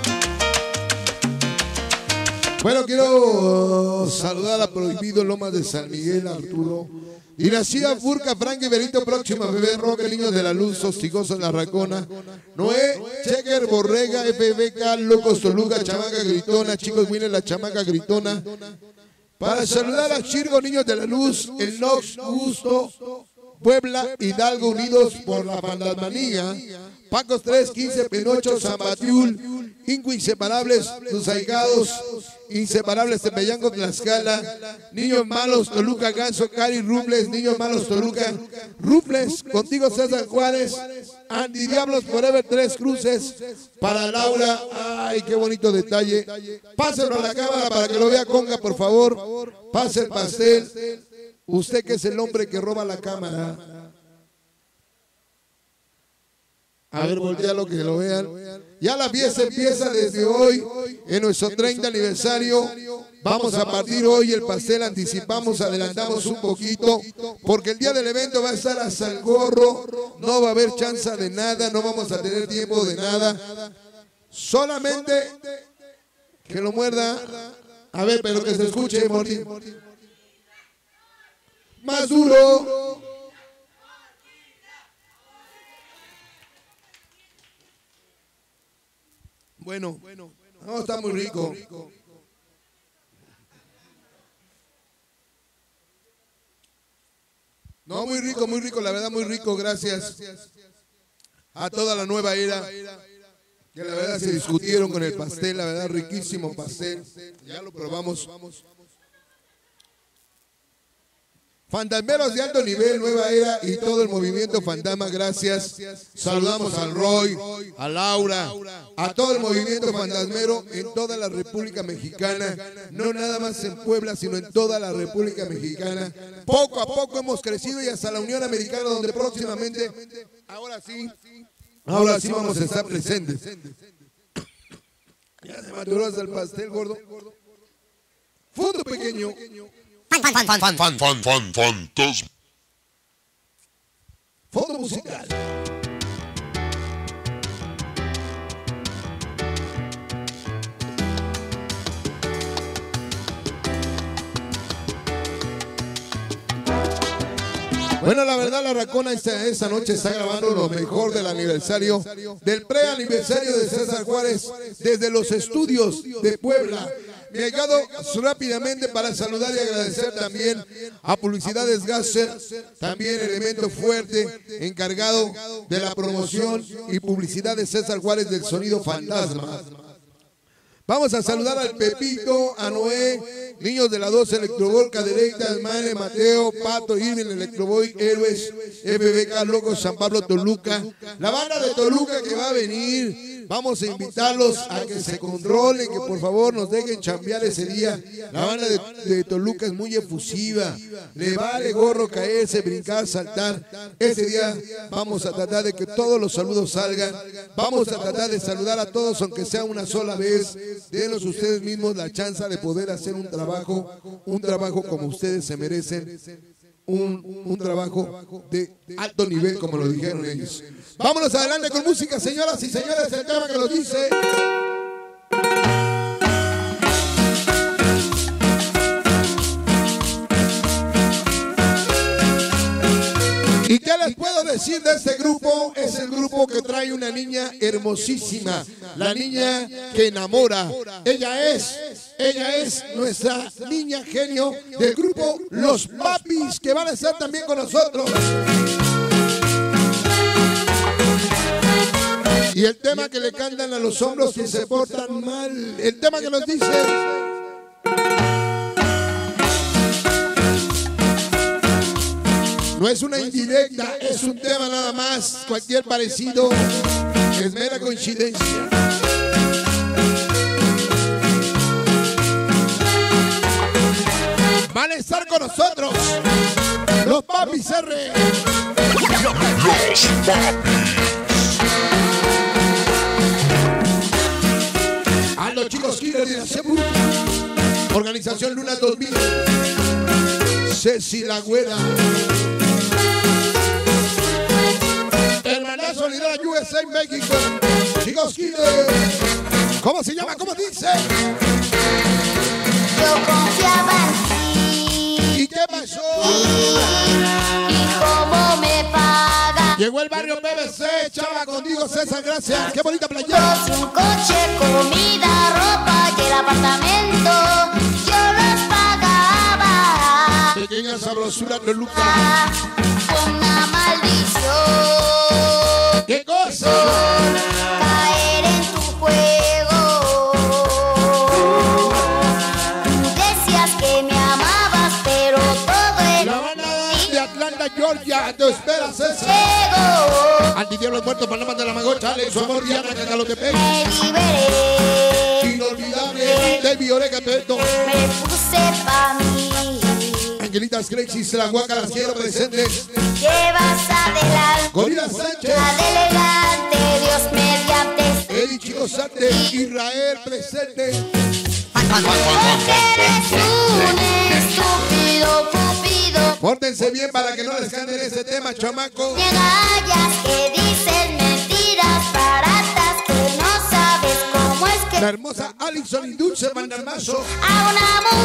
Bueno, quiero saludar a Prohibido Lomas de San Miguel, Arturo. Dinastía Furca, Frank y Benito, próxima Bebé Roque, Niños de la Luz, Hostigoso en la Racona. Noé, Checker, Borrega, F B K, Locos Toluca, Chamaca Gritona, Chicos Winner, la Chamaca Gritona. Para saludar a Chirgo, Niños de la Luz, el Nox, Gusto, Puebla, Hidalgo, Unidos por la Fantasmanía. Pacos tres, quince, Pinocho, San Batiul, Inco Inseparables, Tus Ahijados, Inseparables, Tepeyango, Tlaxcala, Niños Malos, Toluca, Ganso, Cari, Rubles, Niños Malos, Toluca, Rubles, contigo César Juárez, Andy Diablos, Forever, Tres Cruces, para Laura, ay, qué bonito detalle. Pásenlo a la cámara para que lo vea Conga, por favor, pase el pastel, usted que es el hombre que roba la cámara. A ver, voltealo que lo vean. Ya la fiesta empieza desde hoy, en nuestro treinta aniversario. Vamos a partir hoy el pastel, anticipamos, adelantamos un poquito, porque el día del evento va a estar hasta el gorro, no va a haber chance de nada, no vamos a tener tiempo de nada. Solamente que lo muerda. A ver, pero que se escuche, Morty. Más duro. Bueno, no, está muy rico. No, muy rico, muy rico, la verdad, muy rico. Gracias a toda la nueva era, que la verdad se discutieron con el pastel, la verdad, riquísimo pastel. Ya lo probamos. Fantasmeros de alto nivel, nueva era y todo el movimiento fantasma, gracias. Saludamos al Roy, a Laura, a todo el movimiento fantasmero en toda la República Mexicana, no nada más en Puebla, sino en toda la República Mexicana. Poco a poco hemos crecido y hasta la Unión Americana, donde próximamente, ahora sí, ahora sí vamos a estar presentes. Ya se maturó hasta el pastel, gordo. Fondo pequeño. Fan, fan, fan, fan, fan, fan, fan, fantasma. Fondo musical. Bueno, la verdad, la Racona esta, esta noche está grabando lo mejor del aniversario, del pre-aniversario de César Juárez, desde los estudios de Puebla. Me he llegado rápidamente para saludar y agradecer también a Publicidades Gasser, también elemento fuerte, encargado de la promoción y publicidad de César Juárez del Sonido Fantasma. Vamos a saludar al Pepito, a Noé, niños de la dos, Electroboy, Cadereitas, Mane, Mateo, Pato, Irving, Electroboy, Héroes, F B K, Locos, San Pablo, Toluca. La banda de Toluca que va a venir. Vamos a invitarlos a que se controlen, que por favor nos dejen chambear ese día. La banda de, de Toluca es muy efusiva. Le vale gorro caerse, brincar, saltar. Ese día vamos a tratar de que todos los saludos salgan. Vamos a tratar de saludar a todos, aunque sea una sola vez. Denos ustedes mismos la chance de poder hacer un trabajo, un trabajo como ustedes se merecen. Un, un trabajo de alto nivel, como lo dijeron ellos. Vámonos adelante con música, señoras y señores. El tema que nos dice... ¿Y qué les puedo decir de este grupo? Es el grupo que trae una niña hermosísima, la niña que enamora. Ella es, ella es nuestra niña genio del grupo Los Papis, que van a estar también con nosotros. Y el tema que le cantan a los hombros que se portan mal, el tema que nos dice... No es una indirecta, es un tema nada más. Cualquier parecido es mera coincidencia. Van a estar con nosotros Los Papis R. Los Papis. A los chicos Killer de la Cebu. Organización Luna dos mil. Ceci La Güera. Hermanazo Solidaria U S A México. Chicos Killer. ¿Cómo se llama? ¿Cómo dice? Yo confiaba en ti. ¿Y qué pasó? ¿Y cómo me pagas? Llegó el barrio P B C, chava contigo César, gracias. Qué bonita playera. Sin coche, comida, ropa y el apartamento, yo los pagaba. Pequeña sabrosura de Luca. Una maldición. ¿Qué cosa? Caer en tu juego. Tú decías que me amabas, pero todo era La banda de Atlanta, Georgia, te espera César. ciego. Antidiablos muertos, Panamá de la Magocha, Alex, su amor, Diana, Cacalotepec. Me liberé. Inolvidable, David Oreca, Peto. Me puse pa' mí. Angelitas Crazy, la Guaca, las quiero presentes. Llevas adelante. Gorila Sánchez. Adelante, Dios mediante. Eddie Chico Sante, Israel presente. Porque eres un estúpido cupido. Pórtense bien para que no les canten este tema, chamaco. Te agallas que dicen mentiras baratas que no sabes cómo es que La hermosa Alison y Dulce Mandarmazo. a una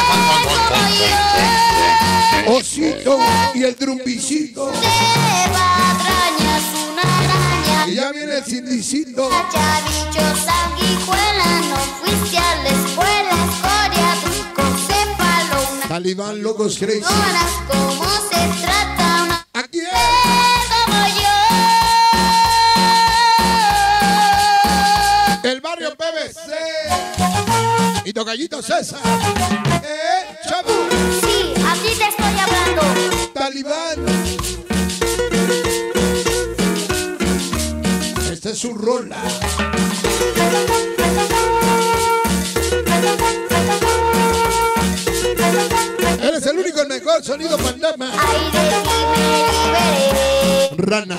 mujer como yo Osito y el Drumpicito. te patrañas una araña. Y ya viene el Cindicito. Ya dicho sanguijuela, no fuiste a la escuela, escoria, tricocéfalo, una Talibán, Locos Crazy. no harás cómo se trata una Aquí es. como yo. El barrio P B C. Y Tocallito César. Eh, chavo. Sí, a ti Así te estoy hablando. Talibán. Esta es su rola. Eres el único, el mejor sonido Pandama. Ay, de ti me liberé. Rana.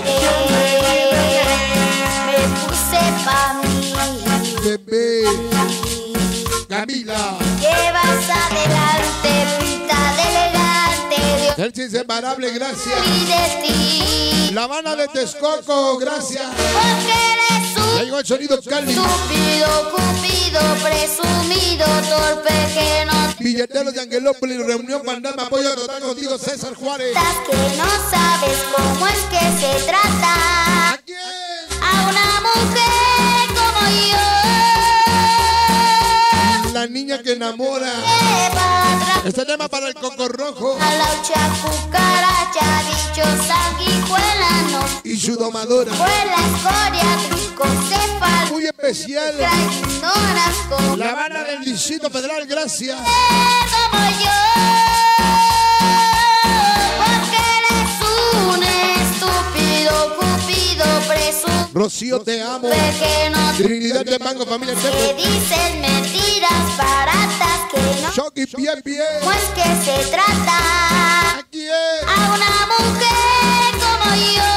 Me puse pa' mí. Bebé. Camila. Llevas adelante, pinta de elegante. Dios El inseparable, gracias. y de ti. La Habana de Texcoco, gracias. Porque eres Ya un llegó el sonido Cali. estúpido, cupido, presumido, torpe que no Billeteros de Angelópolis, reunión Pandama, apoyo total contigo, César Juárez. estás, que no sabes cómo es que se trata ¿A quién? a una mujer como yo. La niña que enamora. Lleva atrás Este tema para el Coco Rojo a la ucha cucaracha, bicho, sanguijuela, no y su domadora. vuela, escoria, tricocefal, Muy especial. ignoras como La Habana del Distrito Federal, gracias. como yo, porque eres un estúpido, cupido, presumido, Rocío, te amo. que no Trinidad de Mango, familia te Tepe. dicen mentiras baratas que no. Chucky, pie, pie. ¿Cómo es que se trata ¿A quién? a una mujer como yo?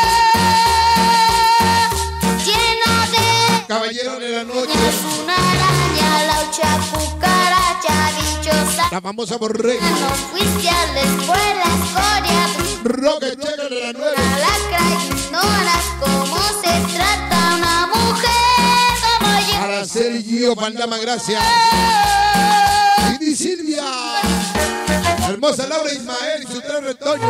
Lleno de Caballero de la noche. es una araña, la ucha cucaracha, dichosa. La famosa borrega. No fuiste a la escuela, escoria, Roque Checa de la nueve. la lacra, ignoras cómo se trata una mujer como yo. Araceli Gio Pandama, gracias. Didi Silvia. Hermosa Laura Ismael y su tres retoños.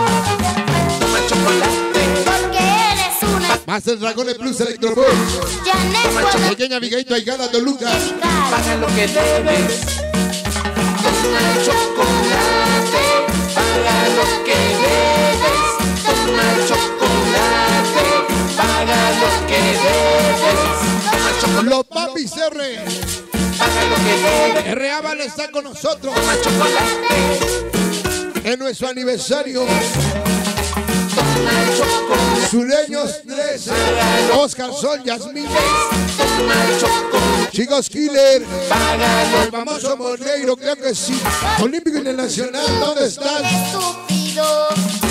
Porque eres una Más el Dragón de Plus Electrobus. Janet Guadalupe. Pequeña Miguelito Aigada Toluca. Paga lo que debes. Toma chocolate. Paga lo que debes. Toma chocolate. Paga lo que debes. Toma chocolate. Los papis R. Paga lo que debes. R A Vale está con nosotros Toma chocolate. en nuestro aniversario. Toma chocolate. Sureños trece. Oscar Sol, Yasmín. Toma chocolate. Chicos Killer. Paga El famoso Moneiro, creo que sí. Olímpico Internacional, ¿dónde están? Estúpido.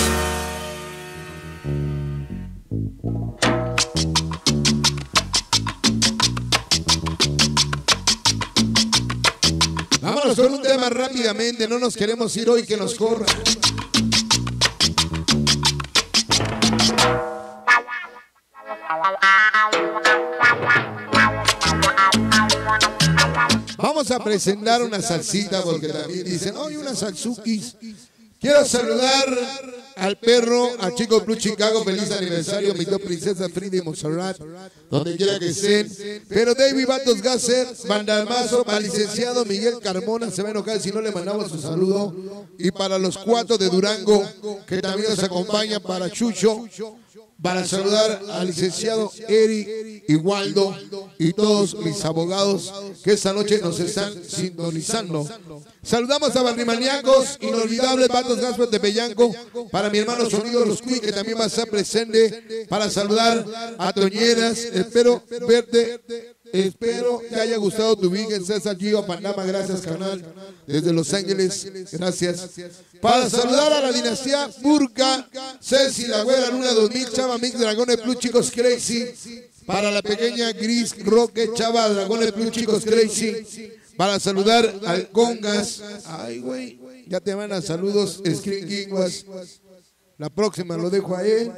Vámonos con un tema rápidamente, no nos queremos ir hoy que nos corra. Vamos a presentar una salsita porque también dicen, oye, unas salsukis. Quiero saludar al perro, a Chico Blue Chicago, feliz aniversario, mi dos princesas Frida y Montserrat, donde quiera que estén. Pero David Batos Gasser, Bandalmazo, al licenciado Miguel Carmona, se va a enojar si no le mandamos un saludo. Y para los cuatro de Durango, que también nos acompañan, para Chucho, para saludar al licenciado Eri y Waldo y todos mis abogados que esta noche nos están sintonizando. Saludamos a Barrimaniacos, inolvidable Patos Gasper de Bellanco, para mi hermano Sonido Los Cuy, que también va a estar presente, para saludar a Toñeras. Espero verte, espero te haya gustado tu weekend, César Gio Pandama, gracias canal, desde Los Ángeles, gracias. Para saludar a la dinastía Burka, Ceci, La Güera, Luna dos mil, Chava Mix, Dragones Plus, Chicos Crazy. Para la pequeña Gris, Roque, Chava, Dragones Plus, Chicos Crazy. Para saludar al Congas. Ay, güey, ya te van a saludos, Screen Kinguas. La próxima lo dejo a él.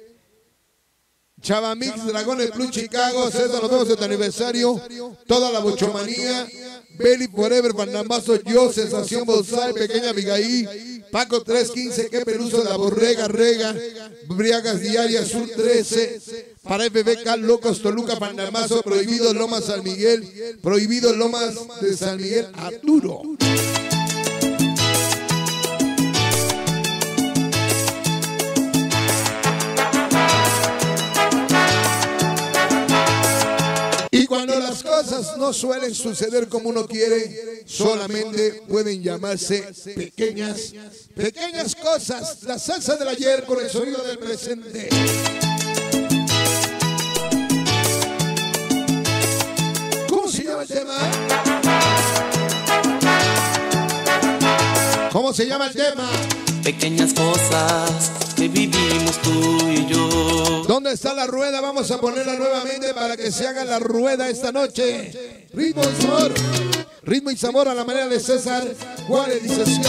Chava Mix, Dragones Plus, Chicago, César, nos vemos en tu aniversario. Toda la bochomanía. Belly Forever, Bandamazo, yo, Sensación Bonsai, Pequeña Abigail, Paco tres quince, Que Peluso, La Borrega, Rega, Briagas Diarias, Sur trece, para F B K, Locos, Toluca, Bandamazo, Prohibido, Lomas, San Miguel, Prohibido, Lomas de San Miguel, Arturo. Y cuando las cosas cosas no suelen suceder como uno quiere, solamente pueden llamarse pequeñas, pequeñas cosas. La salsa del ayer con el sonido del presente. ¿Cómo se llama el tema? ¿Cómo se llama el tema? Pequeñas cosas que vivimos tú y yo. ¿Dónde está la rueda? Vamos a ponerla nuevamente para que se haga la rueda esta noche. Ritmo y sabor. Ritmo y sabor a la manera de César Juárez, dice así.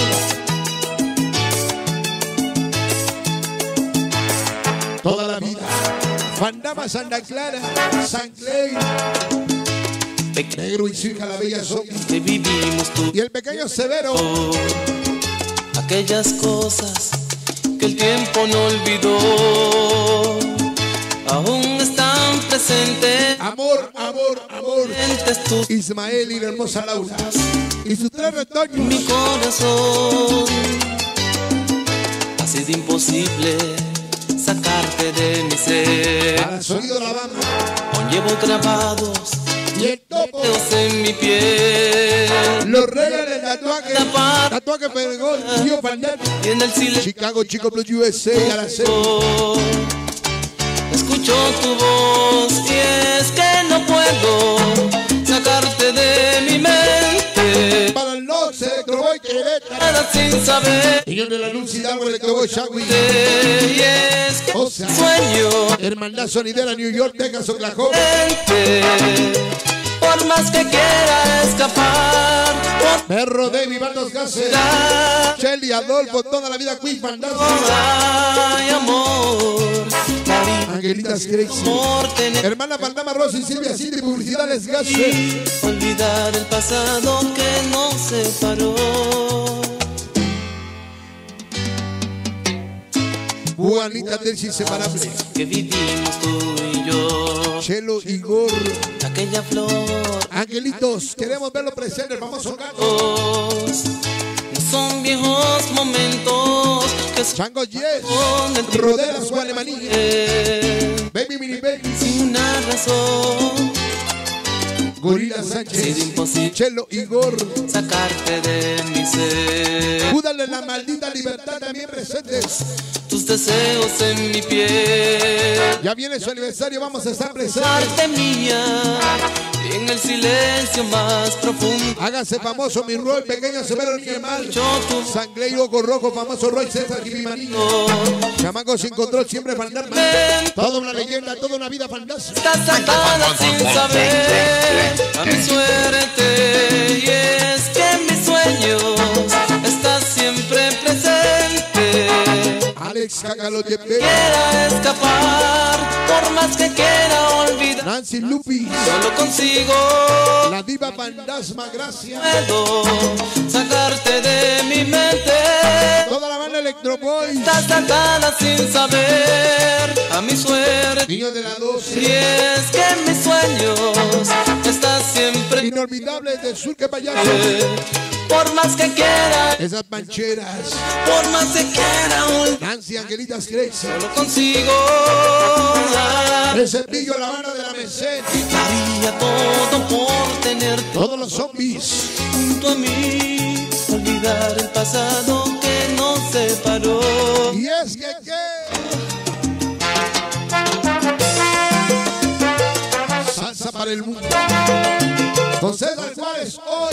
Toda la vida. Fandama, Santa Clara, San Clay, Negro y su hija la bella Sophie. Que vivimos tú y el pequeño Severo. Aquellas cosas que el tiempo no olvidó, aún están presentes. Amor, amor, amor. Tus Ismael y la hermosa Laura y sus tres retoños. Mi corazón ha sido imposible sacarte de mi ser. Al sonido de la banda. Aún llevo grabados y el topo en mi piel. Los reyes del tatuaje. Tatuaje Pergón, Tío Fandel. Y en el silencio Chicago, Chico Blue U S A, a la serie. Escucho tu voz y es que no puedo sacarte de mi mente. Para el norte, Electroboy, Querétaro. Nada sin saber. Señor de la Luz, Hidalgo, Electroboy, Shaggy. Y es que o sea, sueño. Hermandad Sonidera, New York, Texas, Oklahoma. Por más que quiera escapar. Perro David, Bandos Gases. Shelly, Adolfo, toda la vida, Queen Fantasma. Ay, amor. Angelitas Crazy. Hermana Fandama, Rosa y Silvia Cindy, Publicidades Gases. Olvidar el pasado que nos separó. Juanita Terci, inseparable. Que vivimos tú y yo. Chelo, Igor. Aquella flor. Angelitos, queremos verlo presente, el famoso gato. No son viejos momentos que Chango Yes. Roderas, Gualemanilla. Baby Mini Baby. Sin una razón. Gorila Sánchez. Chelo, Igor. Sacarte de mi ser. Júdale la maldita libertad también presentes. Tus deseos en mi piel. Ya viene su aniversario, vamos a estar presentes. Parte mía, en el silencio más profundo. Hágase famoso mi Roy, pequeño Severo Niemal. Sangley, Ojo Rojo, famoso Roy César Jibimanillo. Chamaco sin control, siempre fantasma. Toda una leyenda, toda una vida fantasma. Estás atada sin saber a mi suerte. Y es que mis sueños estás siempre presente. Alex Cacalote Pérez. Quiera escapar, por más que quiera olvidar. Nancy Lupi. Solo consigo la diva fantasma, gracias. Puedo sacarte de mi mente. Toda la banda Electroboy. Estás atada sin saber a mi suerte. Niño de la doce. Y es que mis sueños estás siempre inolvidable del sur que payaso. Por más que quiera, esas pancheras. Por más que quiera, Nancy Angelitas Crazy. Solo consigo el cepillo, la mano de la Merced. Daría todo por tener todos los zombies junto a mí. Olvidar el pasado que nos separó. Y es que qué salsa para el mundo. Con César Juárez hoy.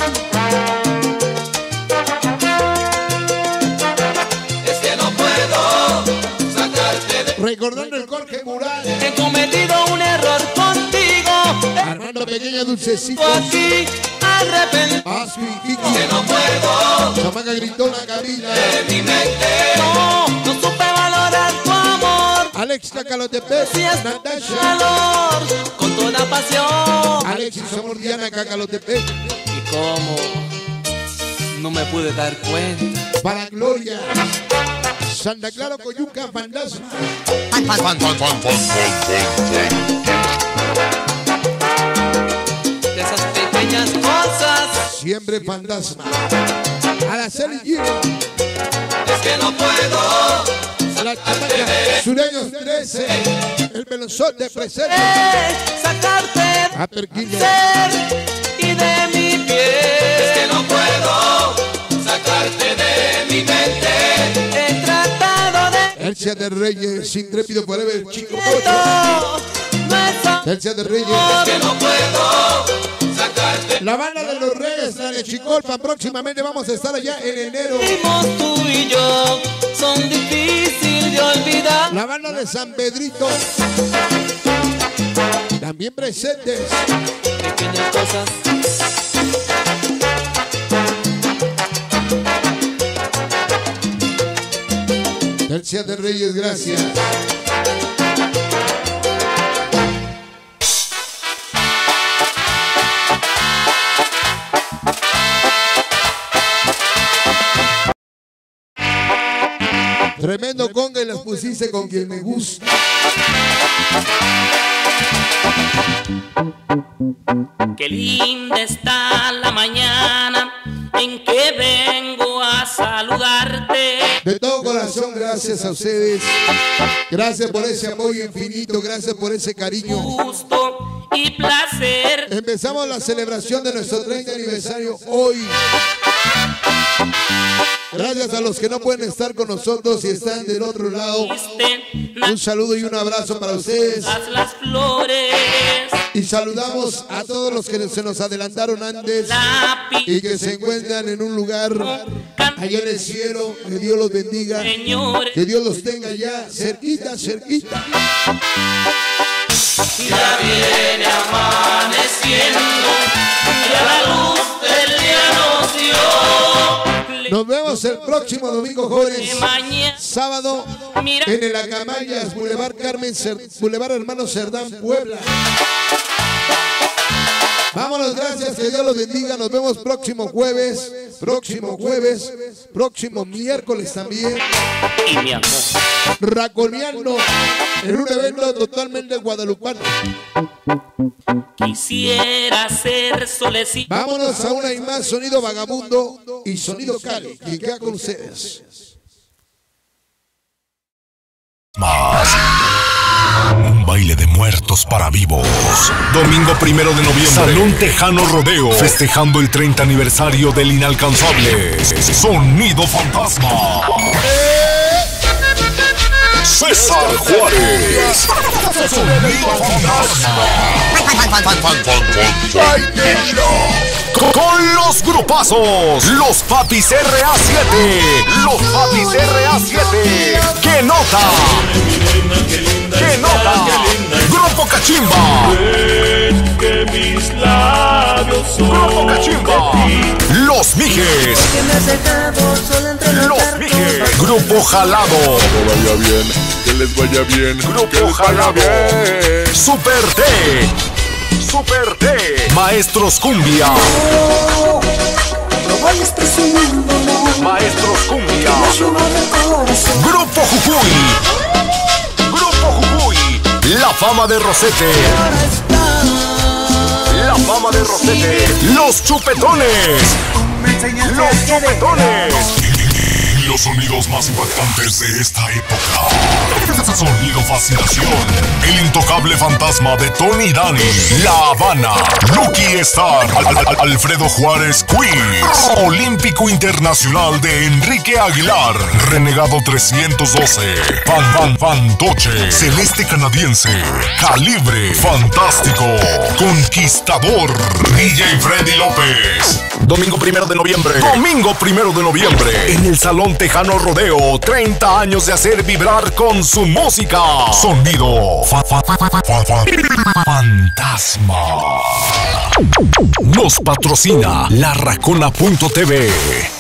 Recordando el Jorge Mural. He cometido un error contigo. Armando Pequeña Dulcecito. Aquí arrepentido. Aspi, Kiki. Que no puedo. Chamaca Gritona, Camila. De mi mente. No, no supe valorar tu amor. Alex Cacalotepec. Natasha. Valor, con toda pasión. Alexis Amor Diana Cacalotepec. Y cómo no me pude dar cuenta. Para Gloria. Santa Clara, Coyuca, Fantasma. De esas pequeñas cosas. Siempre fantasma. Araceli Giro. Es que no puedo. La chamaca. Sureños trece. el melonzote presente. Sacarte a Perquilla. ser y de mi piel. Es que no puedo sacarte de mi mente. He tratado de Elcia de Reyes, Intrépido Forever, Chico Pocho. no es Elcia de Reyes. Es que no puedo sacarte. La banda de los Reyes, la de Chicolpa. Próximamente vamos a estar allá en enero. Vimos tú y yo, son difíciles de olvidar. La banda de San Pedrito. También presentes. Pequeñas cosas. Elcia de Reyes, gracias. Tremendo conga y las pusiste con quien me gusta. Qué linda está la mañana en que vengo a saludarte. De todo corazón, gracias a ustedes. Gracias por ese apoyo infinito, gracias por ese cariño. Gusto y placer. Empezamos la celebración de nuestro treinta aniversario hoy. Gracias a los que no pueden estar con nosotros y están del otro lado. Un saludo y un abrazo para ustedes. Las flores. Y saludamos a todos los que se nos adelantaron antes y que se encuentran en un lugar allá en el cielo. Que Dios los bendiga. Que Dios los tenga ya cerquita, cerquita. Ya viene amaneciendo y a la luz del día nos dio. Nos vemos el próximo domingo, jóvenes. Sábado en el Acamayas, Boulevard Carmen, Boulevard Hermano Cerdán, Puebla. Vámonos, gracias, que Dios los bendiga. Nos vemos próximo jueves, próximo jueves, próximo miércoles también. Y mi amor. Raconeando en un evento totalmente guadalupano. Quisiera ser solecito. Vámonos a una y más, sonido vagabundo y sonido Cali. Y queda con ustedes. Más. Un baile de muertos para vivos. Domingo primero de noviembre. Salón Tejano Rodeo. Festejando el treinta aniversario del inalcanzable Sonido Fantasma. César Juárez. Sonido Fantasma. Con, con los grupazos. Los Papis R A siete. Los Papis R A siete. ¡Qué nota! ¡Qué nota! Grupo Cachimba. Que mis labios son Grupo Cachimba. Los Mijes. Los Mijes. Grupo Jalado. Que vaya bien, que les vaya bien. Grupo Jalado. Super T. Super T. Maestros Cumbia. No, no vayas presumiendo, no. Maestros Cumbia. Que me llena de corazón. Grupo Jujuy. Grupo Jujuy. La fama de Rosete. La fama de Rosete. Los Chupetones. Los Chupetones. Los sonidos más impactantes de esta época. Sonido Fascinación. El intocable fantasma de Tony Dani. La Habana. Lucky Star. Al- Al- Alfredo Juárez Quiz. Olímpico Internacional de Enrique Aguilar. Renegado trescientos doce. Fan Fan Fantoche. Celeste Canadiense. Calibre. Fantástico. Conquistador. D J Freddy López. Domingo primero de noviembre. Domingo primero de noviembre. En el Salón Tejano Rodeo. treinta años de hacer vibrar con su música. Sonido fa- fa- fa- fa- fa- fa- Fantasma. Nos patrocina la Racona punto t v.